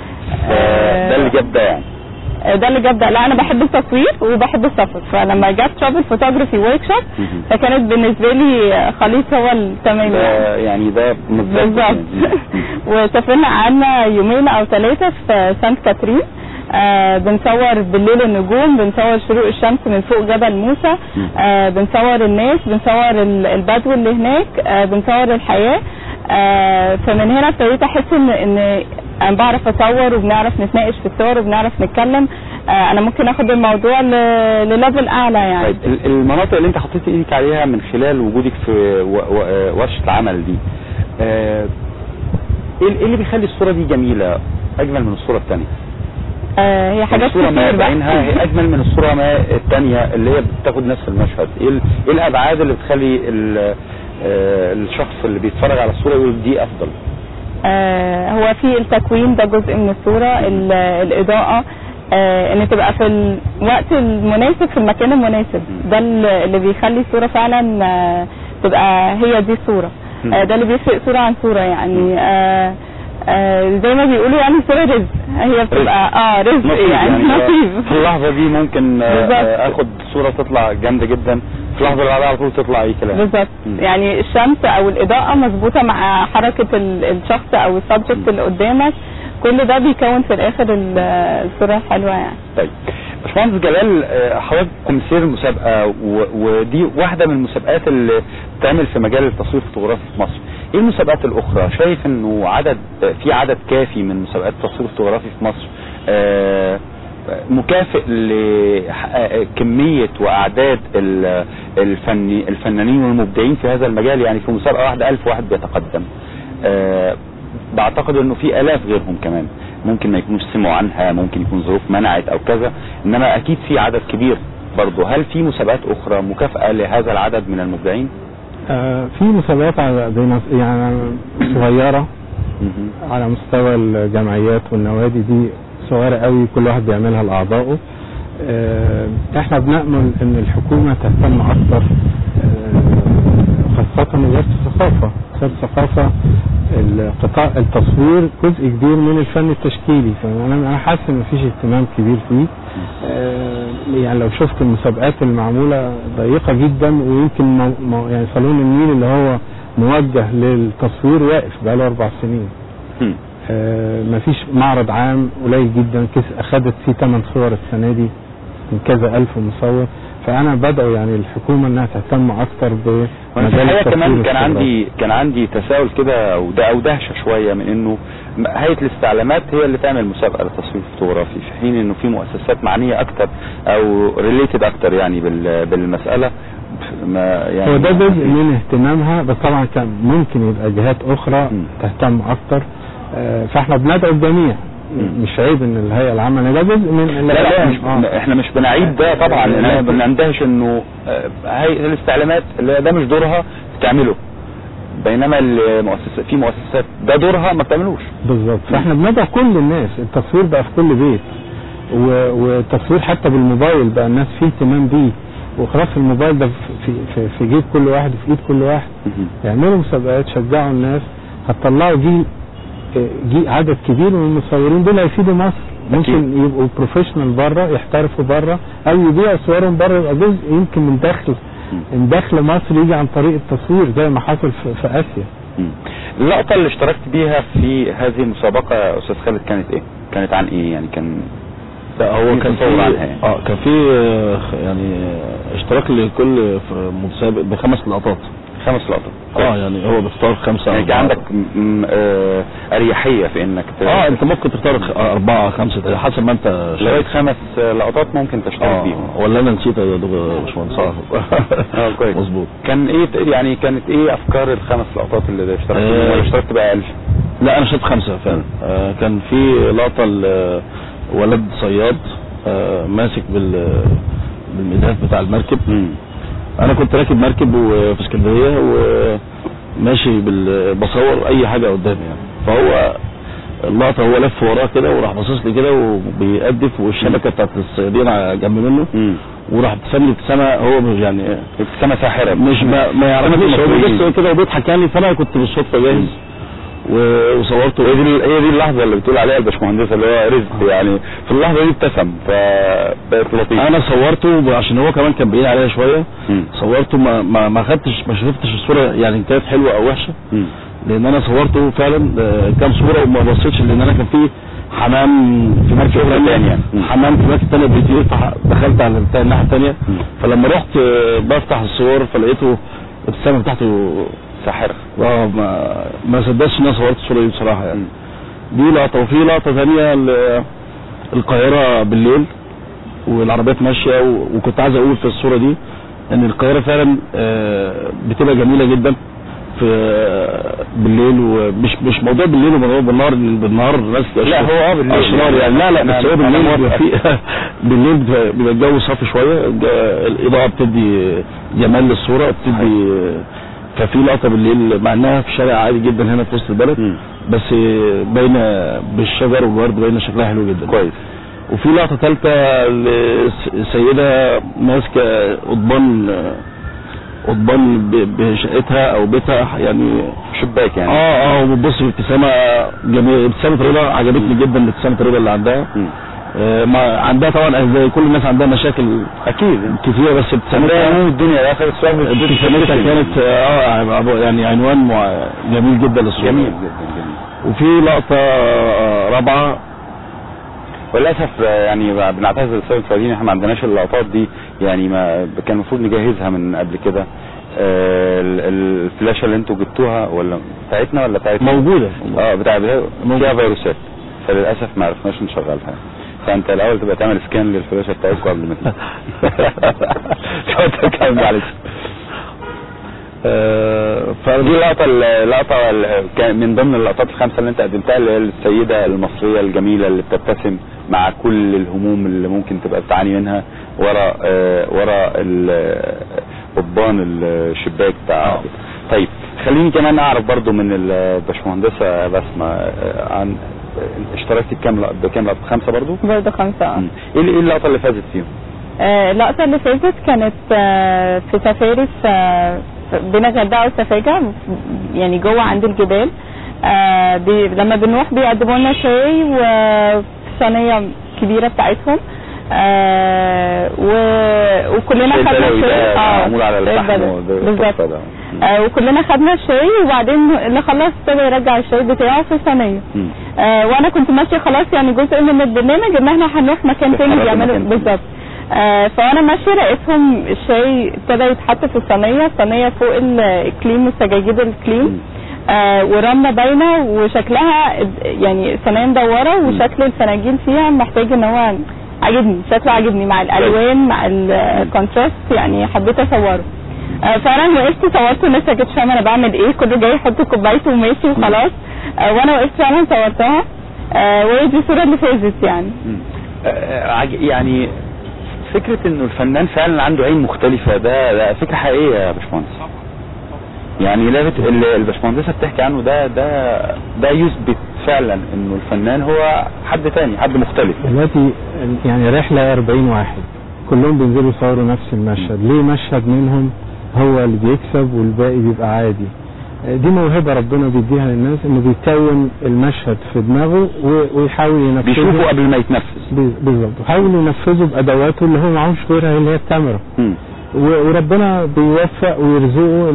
ده اللي جاب ده يعني ده اللي جاب ده. لا انا بحب التصوير وبحب السفر، فلما جت ترافل فوتوغرافي ورك شوب فكانت بالنسبه لي خليط هو التمام يعني. يعني ده بالظبط. وسافرنا قعدنا يومين او ثلاثه في سانت كاترين، آه بنصور بالليل النجوم، بنصور شروق الشمس من فوق جبل موسى، آه بنصور الناس، بنصور البدو اللي هناك، آه بنصور الحياة. آه فمن هنا ابتديت احس ان ان انا بعرف اصور وبنعرف نتناقش في الصور وبنعرف نتكلم. آه انا ممكن اخد الموضوع لليفل اعلى يعني. طيب المناطق اللي انت حطيتي ايدك عليها من خلال وجودك في ورشة العمل دي، آه ايه اللي بيخلي الصورة دي جميلة اجمل من الصورة الثانية؟ آه هي حاجات كتير بقى هي اجمل من الصوره ما الثانيه اللي هي بتاخد نفس المشهد. ايه ايه الابعاد اللي بتخلي آه الشخص اللي بيتفرج على الصوره يقول دي افضل؟ آه هو في التكوين ده جزء من الصوره، الاضاءه، آه ان تبقى في الوقت المناسب في المكان المناسب، ده اللي بيخلي الصوره فعلا آه تبقى هي دي الصوره. آه ده اللي بيفرق صوره عن صوره يعني. آه آه زي ما بيقولوا يعني صورة رزق، هي بتبقى اه رزق يعني نصيب. في اللحظة دي ممكن آه اخد صورة تطلع جامدة جدا، في اللحظة اللي بعدها على طول تطلع اي كلام. بالظبط. يعني الشمس او الاضاءة مظبوطة مع حركة الشخص او السبجكت اللي قدامك، كل ده بيكون في الاخر الصورة الحلوة يعني. طيب باشمهندس جلال، حضرتك كوميسير مسابقة ودي واحدة من المسابقات اللي بتعمل في مجال التصوير الفوتوغرافي في مصر. ايه المسابقات الاخرى؟ شايف انه عدد في عدد كافي من مسابقات التصوير الفوتوغرافي في مصر مكافئ لكمية واعداد الفني الفنانين والمبدعين في هذا المجال؟ يعني في مسابقة واحدة ألف واحد بيتقدم، بعتقد انه في الاف غيرهم كمان ممكن ما يكونوش سمعوا عنها، ممكن يكون ظروف منعت او كذا، انما اكيد في عدد كبير برضه. هل في مسابقات اخرى مكافأة لهذا العدد من المبدعين؟ آه في مسابقات يعني صغيرة على مستوى الجمعيات والنوادي، دي صغيرة قوي كل واحد بيعملها لأعضائه. آه احنا بنأمل ان الحكومة تهتم اكتر، آه خاصة وزارة الثقافة. وزارة الثقافة القطاع التصوير جزء كبير من الفن التشكيلي، فانا انا حاسس ان مفيش اهتمام كبير فيه. آه يعني لو شفت المسابقات المعموله ضيقه جدا، ويمكن مو مو يعني صالون النيل اللي هو موجه للتصوير واقف بقاله اربع سنين. آه مفيش معرض عام، قليل جدا، اخذت فيه ثمان صور السنه دي من كذا الف مصور. فانا بدأوا يعني الحكومه انها تهتم اكتر بمجال التصوير. كمان كان عندي كان عندي تساؤل كده او او دهشه شويه من انه هيئه الاستعلامات هي اللي تعمل مسابقه للتصوير الفوتوغرافي، في حين انه في مؤسسات معنيه اكتر او ريليتد اكتر يعني بالمساله. ما يعني هو ده جزء من اهتمامها، بس طبعا كان ممكن يبقى جهات اخرى م. تهتم اكتر. آه فاحنا بندعو الجميع، مش عيب ان الهيئه العامه ده جزء من لا لا مش آه. احنا مش بنعيد ده طبعا، احنا بنندهش انه هيئه الاستعلامات اللي ده مش دورها تعمله، بينما المؤسسات في مؤسسات ده دورها ما بتعملوش. بالظبط. فاحنا بندعو كل الناس، التصوير بقى في كل بيت، والتصوير حتى بالموبايل بقى الناس فيه اهتمام بيه، وخلاص الموبايل ده في في, في جيب كل واحد، في ايد كل واحد. يعملوا مسابقات، شجعوا الناس، هتطلعوا جيل جي عدد كبير من المصورين دول هيفيدوا مصر. ممكن يبقوا بروفيشنال بره، يحترفوا بره، او يبيعوا صورهم بره، يبقى جزء يمكن من دخل من دخل مصر يجي عن طريق التصوير زي ما حصل في, في اسيا. اللقطه اللي اشتركت بيها في هذه المسابقه يا استاذ خالد كانت ايه؟ كانت عن ايه يعني؟ كان هو كان في يعني. اه كان في يعني اشتراك لكل متسابق بخمس لقطات. خمس لقطات. اه يعني هو بيختار خمسه. يعني عندك آه اريحيه في انك اه انت ممكن تختار اربعه خمسه حسب ما انت لغايه خمس لقطات ممكن تشترك آه بيهم. ولا انا نسيت يا باشمهندس؟ اه كويس مظبوط. كان ايه يعني كانت ايه افكار الخمس لقطات اللي اشتركت فيهم؟ ولا اشتركت بقى ألف؟ لا انا اشتركت خمسه فعلا. آه كان في لقطه ولد صياد آه ماسك بال بالمداف بتاع المركب. انا كنت راكب مركب وفي اسكندريه وماشي بصور اي حاجه قدامي يعني، فهو اللقطه هو لف وراه كده وراح باصص لي كده وبيقدف والشبكه بتاعت الصيادين جنب منه م. وراح ابتسم لي ابتسامه، هو مش يعني ابتسامه ساحره، مش ما, ما يعرفنيش، هو بيبص كده وبيضحك يعني، فانا كنت بالصدفه جاهز وصورته. هي دي هي دي اللحظه اللي بتقول عليها الباشمهندس اللي هو رزق يعني، في اللحظه دي ابتسم فبقت لطيف. انا صورته عشان هو كمان كان بعيد عليا شويه، صورته ما ما ما خدتش ما شفتش الصوره يعني كانت حلوه او وحشه، م. لان انا صورته فعلا كام صوره وما بصيتش، لان انا كان في حمام في مركب ثانيه، حمام في مركب ثانيه بيطير، دخلت على الناحيه الثانيه، فلما رحت بفتح الصور فلقيته الابتسامه بتاعته ساحره. اه ما ما صدقتش ان انا صورت الصوره دي بصراحه يعني. دي لقطه، وفي لقطه ثانيه القاهره بالليل والعربيات ماشيه، وكنت عايز اقول في الصوره دي ان القاهره فعلا بتبقى جميله جدا في بالليل، ومش مش موضوع بالليل وموضوع بالنهار، بالنهار الناس لا هو اه بالليل اشرار يعني، لا لا بس هو بالليل بيبقى في بالليل بيبقى الجو صافي شويه، الاضاءه بتدي جمال للصوره، بتدي. ففي لقطه بالليل مع انها في شارع عادي جدا هنا في وسط البلد، م. بس باينه بالشجر والورد، باينه شكلها حلو جدا كويس. وفي لقطه ثالثه لسيده ماسكه قضبان قضبان بشقتها او بيتها يعني شباك يعني، اه اه وبتبص بابتسامه جميله، ابتسامه رضا عجبتني جدا، ابتسامه رضا اللي عندها. م. ما عندها طبعا زي كل الناس عندها مشاكل اكيد كتيره، بس ابتسامتها الدنيا اخر السؤال ابتسامتها كانت اه يعني عنوان جميل جدا للصوره. جميل جدا جميل. وفي لقطه رابعه وللاسف يعني بنعتذر للساده المشاهدين، احنا ما عندناش اللقطات دي يعني، ما كان المفروض نجهزها من قبل كده. آه الفلاشه اللي انتوا جبتوها ولا بتاعتنا ولا بتاعتنا موجوده اه بتاع فيها فيروسات، فللاسف ما عرفناش نشغلها، فانت الاول تبقى تعمل سكان للفلاشه بتاعتكم قبل ما تيجي. كمل معلش. فدي لقطه اللقطه من ضمن اللقطات الخمسه اللي انت قدمتها، اللي هي السيده المصريه الجميله اللي بتبتسم مع كل الهموم اللي ممكن تبقى بتعاني منها ورا آه ورا قضبان الشباك بتاع. طيب خليني كمان اعرف برضو من الباشمهندسه بسمه عن اشتركتي بكام بكام لقطه؟ خمسه برضو؟ برضو خمسه. ايه ايه اللقطه اللي فازت فيهم؟ آه اللقطه اللي فازت كانت آه في سفاري في بين الغردقه وسفاجه يعني جوه عند الجبال. آه بي لما بنروح بيقدموا لنا شاي وصينيه كبيره بتاعتهم، آه وكلنا خدنا الشاي. اه معمول على الفحم بالظبط. آه وكلنا خدنا الشاي، وبعدين اللي خلص ابتدى يرجع الشاي بتاعه في الصينيه. آه وانا كنت ماشيه خلاص يعني جزء من البرنامج ان احنا هنروح مكان تاني بيعملوا بالظبط. آه فانا ماشيه لقيتهم الشاي ابتدى يتحط في الصينيه، الصينيه فوق الكليم والسجاجيد الكليم، آه ورمله باينه وشكلها يعني الصينيه مدوره، وشكل الفناجيل فيها محتاج ان هو عجبني، شكله عجبني مع الالوان مع الكونتراست، يعني حبيت اصوره. آه فانا وقفت صورته، لسه كنت فاهمه انا بعمل ايه، كله جاي يحط كوبايته وماشي وخلاص. آه وانا وقفت فعلا صورتها، آه وهي دي الصوره اللي فازت يعني. آه يعني فكرة انه الفنان فعلا عنده عين مختلفة، ده, ده فكرة حقيقية يا باشمهندس. يعني اللي الباشمهندسة بتحكي عنه ده ده ده يثبت فعلا انه الفنان هو حد تاني، حد مختلف. دلوقتي يعني رحلة أربعين واحد كلهم بينزلوا يصوروا نفس المشهد، ليه مشهد منهم هو اللي بيكسب والباقي بيبقى عادي؟ دي موهبة ربنا بيديها للناس، انه بيكون المشهد في دماغه ويحاول ينفذه، بيشوفه قبل ما يتنفذ. بالظبط، يحاول ينفذه بادواته اللي هو معهوش غيرها اللي هي الكاميرا. وربنا بيوفق ويرزقه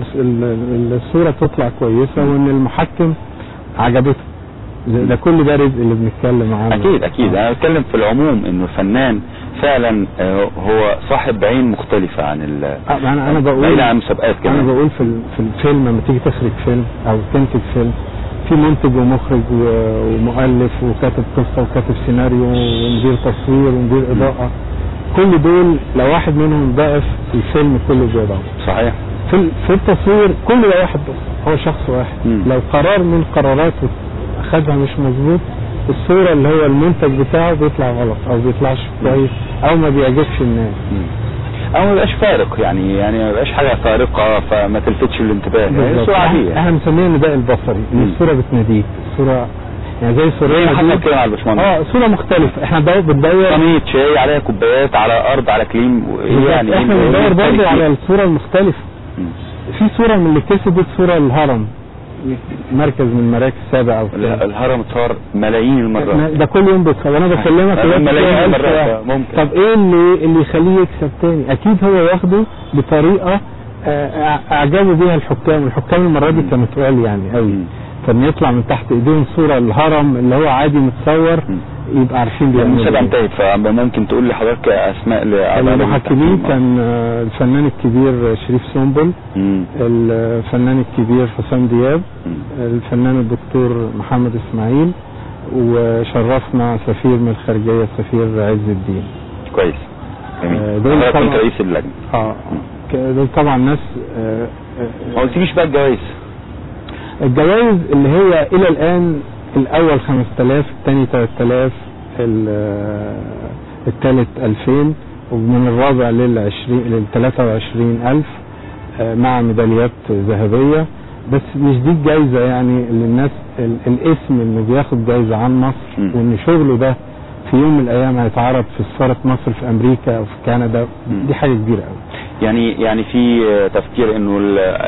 ان الصورة تطلع كويسة وان المحكم عجبته. ده كل ده رزق اللي بنتكلم عنه. اكيد اكيد انا بتكلم في العموم انه الفنان فعلا هو صاحب عين مختلفة عن ال انا انا بقول بعيد عن مسابقات كمان. انا بقول في في الفيلم لما تيجي تخرج فيلم او تنتج فيلم، في منتج ومخرج ومؤلف وكاتب قصة وكاتب سيناريو ومدير تصوير ومدير اضاءة، كل دول لو واحد منهم ضعف الفيلم كله بيضعف. صحيح. في في التصوير كل ده واحد بس، هو شخص واحد. م. لو قرار من قراراته اخذها مش مظبوط، الصورة اللي هو المنتج بتاعه بيطلع غلط او بيطلعش كويس او ما بيعجبش الناس. او ما يبقاش فارق يعني يعني ما يبقاش حاجه فارقه فما تلفتش الانتباه يعني صوره عاديه. احنا بنسميها النداء البصري ان الصوره بتناديك الصوره يعني زي صورة حتى كده على الباشمهندس اه صورة مختلفة. احنا بندور صينية شاي عليها كوبايات على ارض على كليم يعني احنا بندور برضه على الصورة المختلفة. في صورة من اللي كسبت صورة الهرم مركز من مراكز سابع او الهرم اتصور ملايين المرات ده كل يوم بيتصور. انا بكلمك ملايين المرات ممكن. طب ايه اللي اللي يخليه يكسب تاني؟ اكيد هو ياخده بطريقة اعجبوا بيها الحكام. الحكام المرة دي كانوا تقال يعني قوي كان يطلع من تحت ايديهم صورة الهرم اللي هو عادي متصور يبقى عارفين بيعملوا ايه. المسابقة انتهت فممكن تقول لحضرتك اسماء المحكمين. كان الفنان الكبير شريف سنبل، الفنان الكبير حسام دياب، الفنان الدكتور محمد اسماعيل، وشرفنا سفير من الخارجية السفير عز الدين. كويس جميل. دول طبعا رئيس اللجنة. اه دول طبعا ناس. ما قلتليش بقى الجوائز. الجوائز اللي هي الى الان الاول خمسة آلاف، الثاني ثلاثة آلاف، الثالث ألفين، ومن الرابع للعشرين للثلاثة وعشرين ألف مع ميداليات ذهبية. بس مش دي الجايزة يعني اللي الناس الاسم انه بياخد جايزة عن مصر م. وان شغله ده في يوم من الايام هيتعرض في سفارة مصر في امريكا او في كندا م. دي حاجة كبيرة قوي. يعني يعني في تفكير انه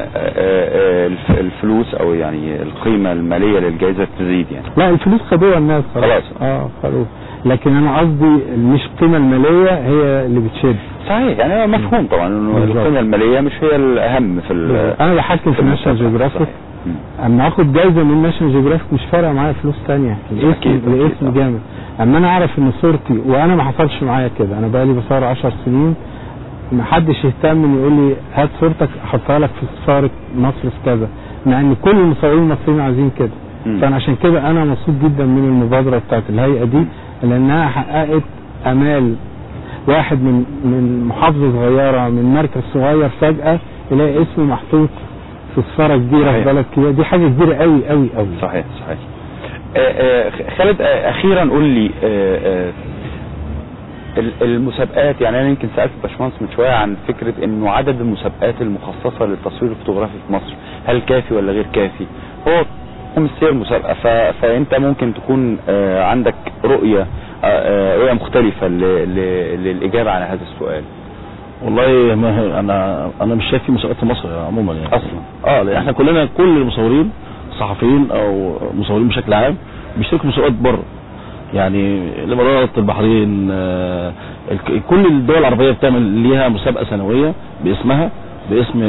الفلوس او يعني القيمة المالية للجائزة تزيد يعني. لا الفلوس خدوها الناس خلاص. اه خدوها. لكن انا قصدي مش القيمة المالية هي اللي بتشد. صحيح يعني مفهوم طبعا انه القيمة المالية مش هي الاهم في انا بحكم في ناشونال جيوغرافيك اما اخد جايزة من ناشونال جيوغرافيك مش فارقة معايا فلوس تانية. الاسم الاسم جامد. اما انا اعرف ان صورتي وانا ما حصلش معايا كده. انا بقالي بصور عشر سنين ما حدش يهتم ان يقول لي هات صورتك احطها لك في سفارة مصر في كذا مع ان كل المصورين المصريين عايزين كده. فانا عشان كده انا مبسوط جدا من المبادرة بتاعت الهيئة دي لانها حققت امال واحد من من محافظة صغيرة من مركز صغير فجأة يلاقي اسمه محطوط في سفارة كبيرة في بلد كبيرة. دي حاجة كبيرة قوي قوي قوي. صحيح صحيح. آآ آآ خالد آآ اخيرا قول لي آآ المسابقات. يعني انا يمكن سالت باشمهندس من شويه عن فكره انه عدد المسابقات المخصصه للتصوير الفوتوغرافي في مصر هل كافي ولا غير كافي. هو مصير مسابقه فانت ممكن تكون عندك رؤيه رؤيه مختلفه للاجابه على هذا السؤال. والله ما انا انا مش شايف في مسابقات في مصر عموما يعني اصلا. اه لان احنا كلنا كل المصورين صحفيين او مصورين بشكل عام بيشتركوا مسابقات بره. يعني الامارات، البحرين، آه كل الدول العربيه بتعمل ليها مسابقه سنويه باسمها باسم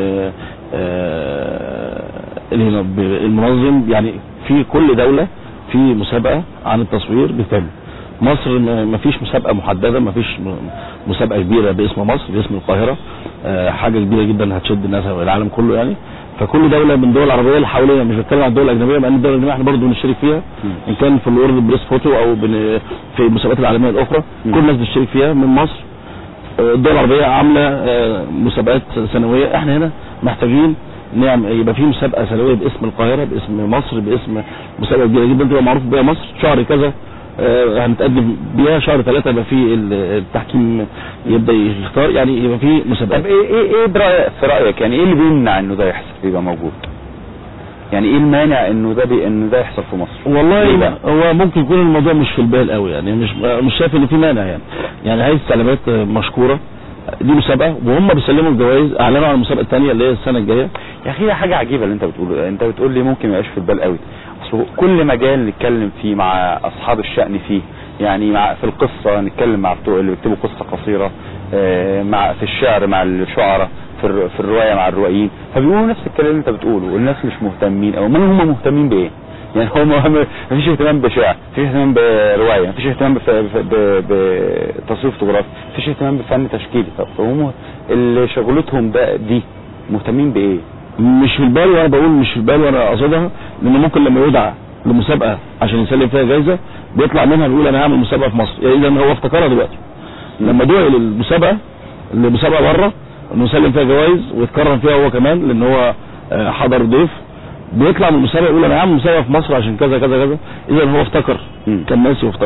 آه المنظم. يعني في كل دوله في مسابقه عن التصوير بتتم. مصر ما فيش مسابقه محدده، ما فيش مسابقه كبيره باسم مصر باسم القاهره. آه حاجه كبيره جدا هتشد الناس والعالم كله يعني. فكل دوله من الدول العربيه اللي حوالينا مش بتكلم عن الدول الاجنبيه لان الدول الاجنبيه احنا برضه بنشترك فيها ان كان في الورد بريس فوتو او في المسابقات العالميه الاخرى كل الناس بتشترك فيها من مصر. الدول العربيه عامله مسابقات سنويه. احنا هنا محتاجين نعمل يبقى في مسابقه سنويه باسم القاهره باسم مصر باسم مسابقه كبيره جدا تبقى معروف بيها مصر. شهر كذا هنتقدم بيها، شهر ثلاثة يبقى في التحكيم يبدا يختار يعني يبقى في مسابقات. طب ايه ايه ايه برأيك في رايك يعني ايه اللي بيمنع انه ده يحصل يبقى موجود؟ يعني ايه المانع انه ده بي انه ده يحصل في مصر؟ والله هو ممكن يكون الموضوع مش في البال قوي يعني مش مش شايف ان في مانع يعني. يعني هيئه السلامات مشكوره دي مسابقه وهم بيسلموا الجوائز اعلنوا عن المسابقه الثانيه اللي هي السنه الجايه. يا اخي حاجه عجيبه اللي انت بتقوله. انت بتقول لي ممكن ما يبقاش في البال قوي. اصل كل مجال نتكلم فيه مع اصحاب الشأن فيه يعني مع في القصه نتكلم مع بتوع اللي بيكتبوا قصه قصيره مع في الشعر مع الشعراء في في الروايه مع الروائيين فبيقولوا نفس الكلام اللي انت بتقوله. والناس مش مهتمين او من هم مهتمين بايه؟ يعني هم ما فيش اهتمام بشعر، ما فيش اهتمام بروايه، ما فيش اهتمام بتصوير فوتوغرافي، ما فيش اهتمام بفن تشكيلي. فهم اللي شغلتهم ده دي مهتمين بايه؟ مش في البال. وانا بقول مش في البال وانا اقصدها لان ممكن لما يدعى لمسابقه عشان يسلم فيها جايزه بيطلع منها بيقول انا هعمل مسابقه في مصر. يعني اذا هو افتكرها دلوقتي لما دعي للمسابقه لمسابقه بره انه يسلم فيها جوائز ويتكرم فيها هو كمان لان هو حضر ضيف بيطلع من المسابقه يقول انا هعمل مسابقه في مصر عشان كذا كذا كذا. اذا هو افتكر كان ناسي وافتكر.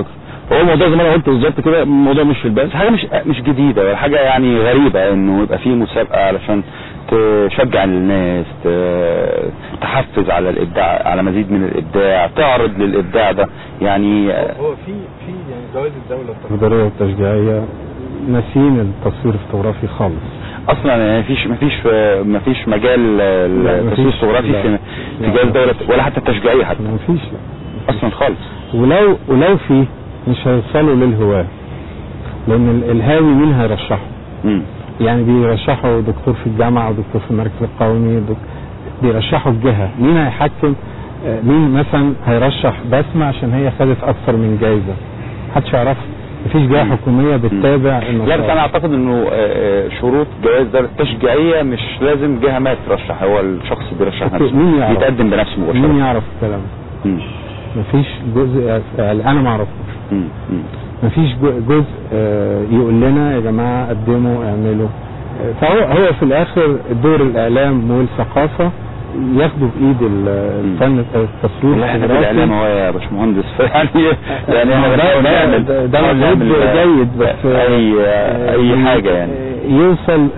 هو الموضوع زي ما انا قلت بالظبط كده، الموضوع مش في البال، حاجه مش مش جديده ولا حاجه يعني غريبه انه يبقى في مسابقه علشان تشجع الناس، تحفز على الابداع، على مزيد من الابداع، تعرض للابداع ده يعني. هو في في يعني جوائز الدوله التقديريه والتشجيعيه ناسين التصوير الفوتوغرافي خالص اصلا. يعني مفيش مفيش مفيش مجال التصوير الفوتوغرافي في في جوائز الدوله ولا حتى التشجيعيه حتى مفيش اصلا خالص. ولو ولو في مش هيوصلوا للهواه، لان الهاوي مين هيرشحه؟ امم يعني بيرشحوا دكتور في الجامعه ودكتور في المركز القومي، بيرشحوا الجهه، مين هيحكم؟ مين مثلا هيرشح بسمة عشان هي خدت اكثر من جايزه؟ محدش يعرف، مفيش جهه حكوميه بتتابع المسار. لا بس انا اعتقد انه شروط جوائز الدوله التشجيعيه مش لازم جهه ما ترشح، هو الشخص بيرشح نفسه، مين يعرف؟ يتقدم بنفسه مباشره. مين يعرف الكلام ده؟ مفيش جزء انا ما اعرفوش، مفيش جزء يقول لنا يا جماعه قدموا اعملوا. فهو هو في الاخر دور الاعلام والثقافه ياخدوا بايد الفن التصوير. والله احنا في الاعلام هو يا باشمهندس يعني يعني احنا ده ده مجهود جيد، بس اي اي حاجه يعني يوصل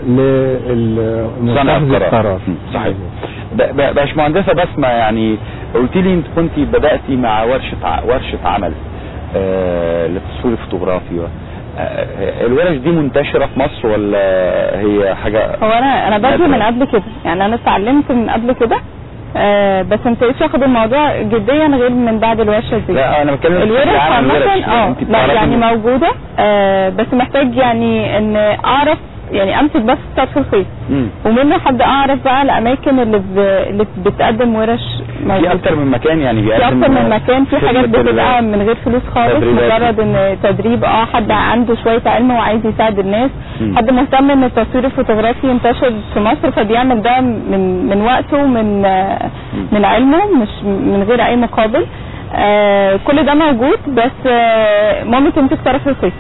للمتخذ القرار. صحيح. باشمهندسه بسمة، يعني قلت لي انت كنت بداتي مع ورشه ورشه عمل آه للتصوير الفوتوغرافي. آه الورش دي منتشره في مصر ولا هي حاجه؟ هو انا انا بدري من قبل كده، يعني انا اتعلمت من قبل كده، آه بس ما ابتديتش اخد الموضوع جديا غير من بعد الورشه دي. لا انا بتكلم الورش عامه اه لا يعني موجوده، آه بس محتاج يعني ان اعرف يعني امسك بس سطح الخيط، ومنه حد اعرف بقى الاماكن اللي ب... اللي بتقدم ورش موجوده. في اكتر من مكان يعني بيقدم، في اكتر من مكان، في حاجات بتبقى من غير فلوس خالص، مجرد ان تدريب اه حد عنده شويه علم وعايز يساعد الناس، مم. حد مهتم ان التصوير الفوتوغرافي ينتشر في مصر فبيعمل ده من من وقته ومن من علمه، مش من غير اي مقابل. آه كل ده موجود، بس آه ممكن تمسك طرف الخيط.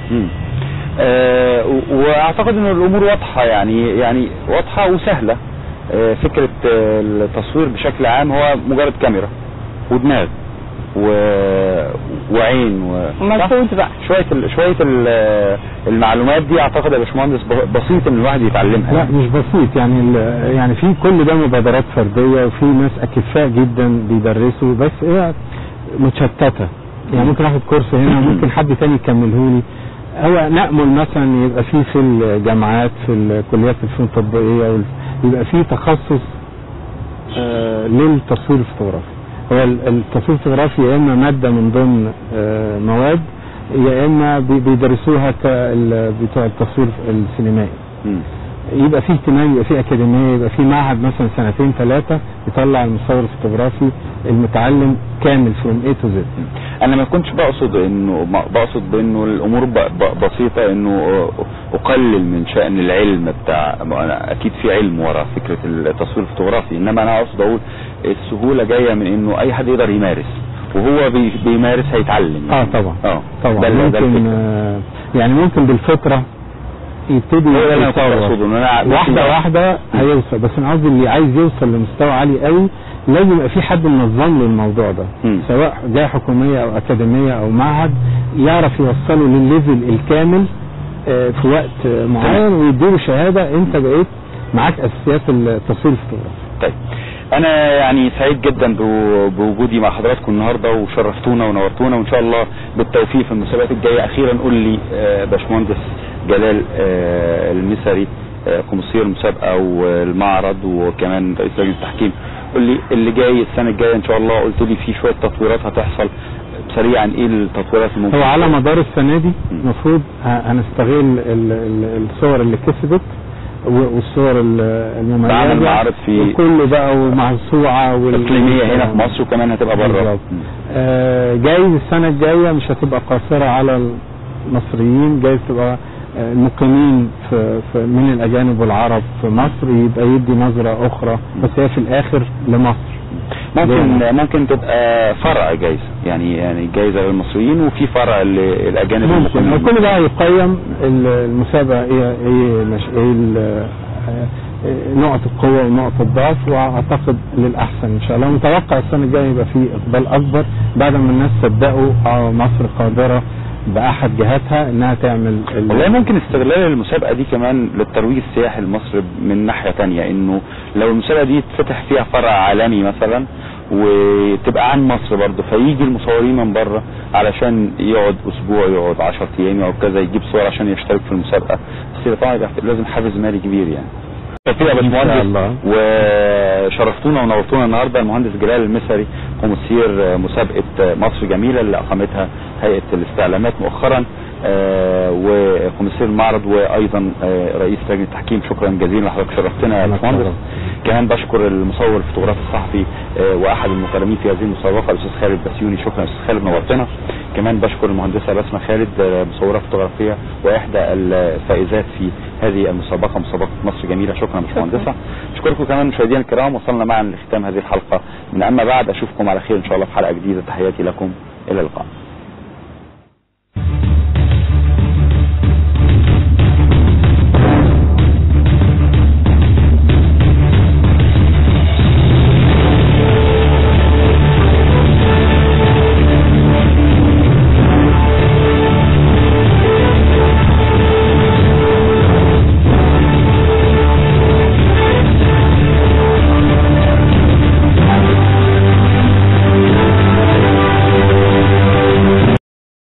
أه واعتقد ان الامور واضحه، يعني يعني واضحه وسهله. أه فكره أه التصوير بشكل عام هو مجرد كاميرا ودماغ و... وعين ومجهود بقى شويه ال... شويه ال... المعلومات دي اعتقد يا باشمهندس بسيط ان الواحد يتعلمها. لا مش بسيط، يعني يعني في كل ده مبادرات فرديه، وفي ناس اكفاء جدا بيدرسوا، بس هي متشتته، يعني ممكن اخد كورس هنا وممكن حد تاني يكمله لي. هو نأمل مثلا يبقى فيه في الجامعات في الكليات الفنون التطبيقية يبقى فيه تخصص آه للتصوير الفوتوغرافي. هو التصوير الفوتوغرافي يا اما مادة من ضمن آه مواد، يا اما بيدرسوها بتوع التصوير السينمائي. يبقى فيه اهتمام، يبقى فيه اكاديمية، يبقى فيه معهد مثلا سنتين ثلاثة يطلع المصور الفوتوغرافي المتعلم كامل فروم اي تو زد. انا ما كنتش بقصد انه بقصد بانه الامور بسيطه، انه اقلل من شأن العلم بتاع، انا اكيد في علم ورا فكره التصوير الفوتوغرافي، انما انا اقصد اقول السهوله جايه من انه اي حد يقدر يمارس، وهو بي بيمارس هيتعلم يعني. اه طبعا اه طبعا ده ممكن آه يعني ممكن بالفطره يبتدي يتطور واحده واحده هيوصل. بس انا قصدي اللي عايز يوصل لمستوى عالي قوي لازم يبقى في حد منظم له الموضوع ده، م. سواء جهه حكوميه او اكاديميه او معهد يعرف يوصله للليفل الكامل آه في وقت آه معين ويديله شهاده انت بقيت معاك اساسيات التصوير الفوتوغرافي. طيب انا يعني سعيد جدا بوجودي مع حضراتكم النهارده، وشرفتونا ونورتونا، وان شاء الله بالتوفيق في المسابقات الجايه. اخيرا قول لي آه باشمهندس جلال آه المسري آه قمصير المسابقه والمعرض وكمان رئيس لجنه التحكيم، قول لي اللي جاي السنه الجايه ان شاء الله. قلت لي في شويه تطويرات هتحصل سريعا، ايه التطويرات الممكنه؟ هو على مدار السنه دي المفروض هنستغل الصور اللي كسبت والصور المميزه، بعمل معارض في كله بقى وموسوعه والتقليميه هنا في مصر وكمان هتبقى بره. آه جايز السنه الجايه مش هتبقى قاصره على المصريين، جايز تبقى المقيمين في, في من الاجانب والعرب في مصر، يبقى يدي نظره اخرى، بس هي في الاخر لمصر. ممكن ليه؟ ممكن تبقى فرع جايزه، يعني يعني جايزه للمصريين وفي فرع للاجانب المقيمين. كل ده هيقيم المسابقه ايه ايه ايه نقط القوه ونقط الضعف، واعتقد للاحسن ان شاء الله. متوقع السنه الجايه يبقى في اقبال اكبر بعد ما الناس صدقوا اه مصر قادره باحد جهاتها انها تعمل والله ممكن استغلال المسابقه دي كمان للترويج السياحي لمصر من ناحيه تانية، انه لو المسابقه دي تفتح فيها فرع عالمي مثلا وتبقى عن مصر برضه، فيجي المصورين من بره علشان يقعد اسبوع، يقعد عشرة ايام او كذا، يجيب صور عشان يشترك في المسابقه. بس طبعا يبقى لازم حافز مالي كبير يعني. شكرا يا باشمهندس، وشرفتونا ونورتونا النهارده المهندس جلال المسري، كوميسير مسابقه مصر جميله اللي اقامتها هيئه الاستعلامات مؤخرا، آه وكوميسير المعرض، وايضا آه رئيس لجنه التحكيم. شكرا جزيلا لحضرتك، شرفتنا يا باشمهندس. كمان بشكر المصور الفوتوغرافي الصحفي آه واحد المكرمين في هذه المسابقه الاستاذ خالد بسيوني. شكرا يا استاذ خالد، نورتنا. كمان بشكر المهندسه بسمه خالد، آه مصوره فوتوغرافيه واحدى الفائزات في هذه المسابقه، مسابقه مصر جميله. شكرا يا باشمهندسه. اشكركم كمان مشاهدينا الكرام، وصلنا معا لختام هذه الحلقه من اما بعد. اشوفكم على خير ان شاء الله في حلقه جديده. تحياتي لكم، الى اللقاء.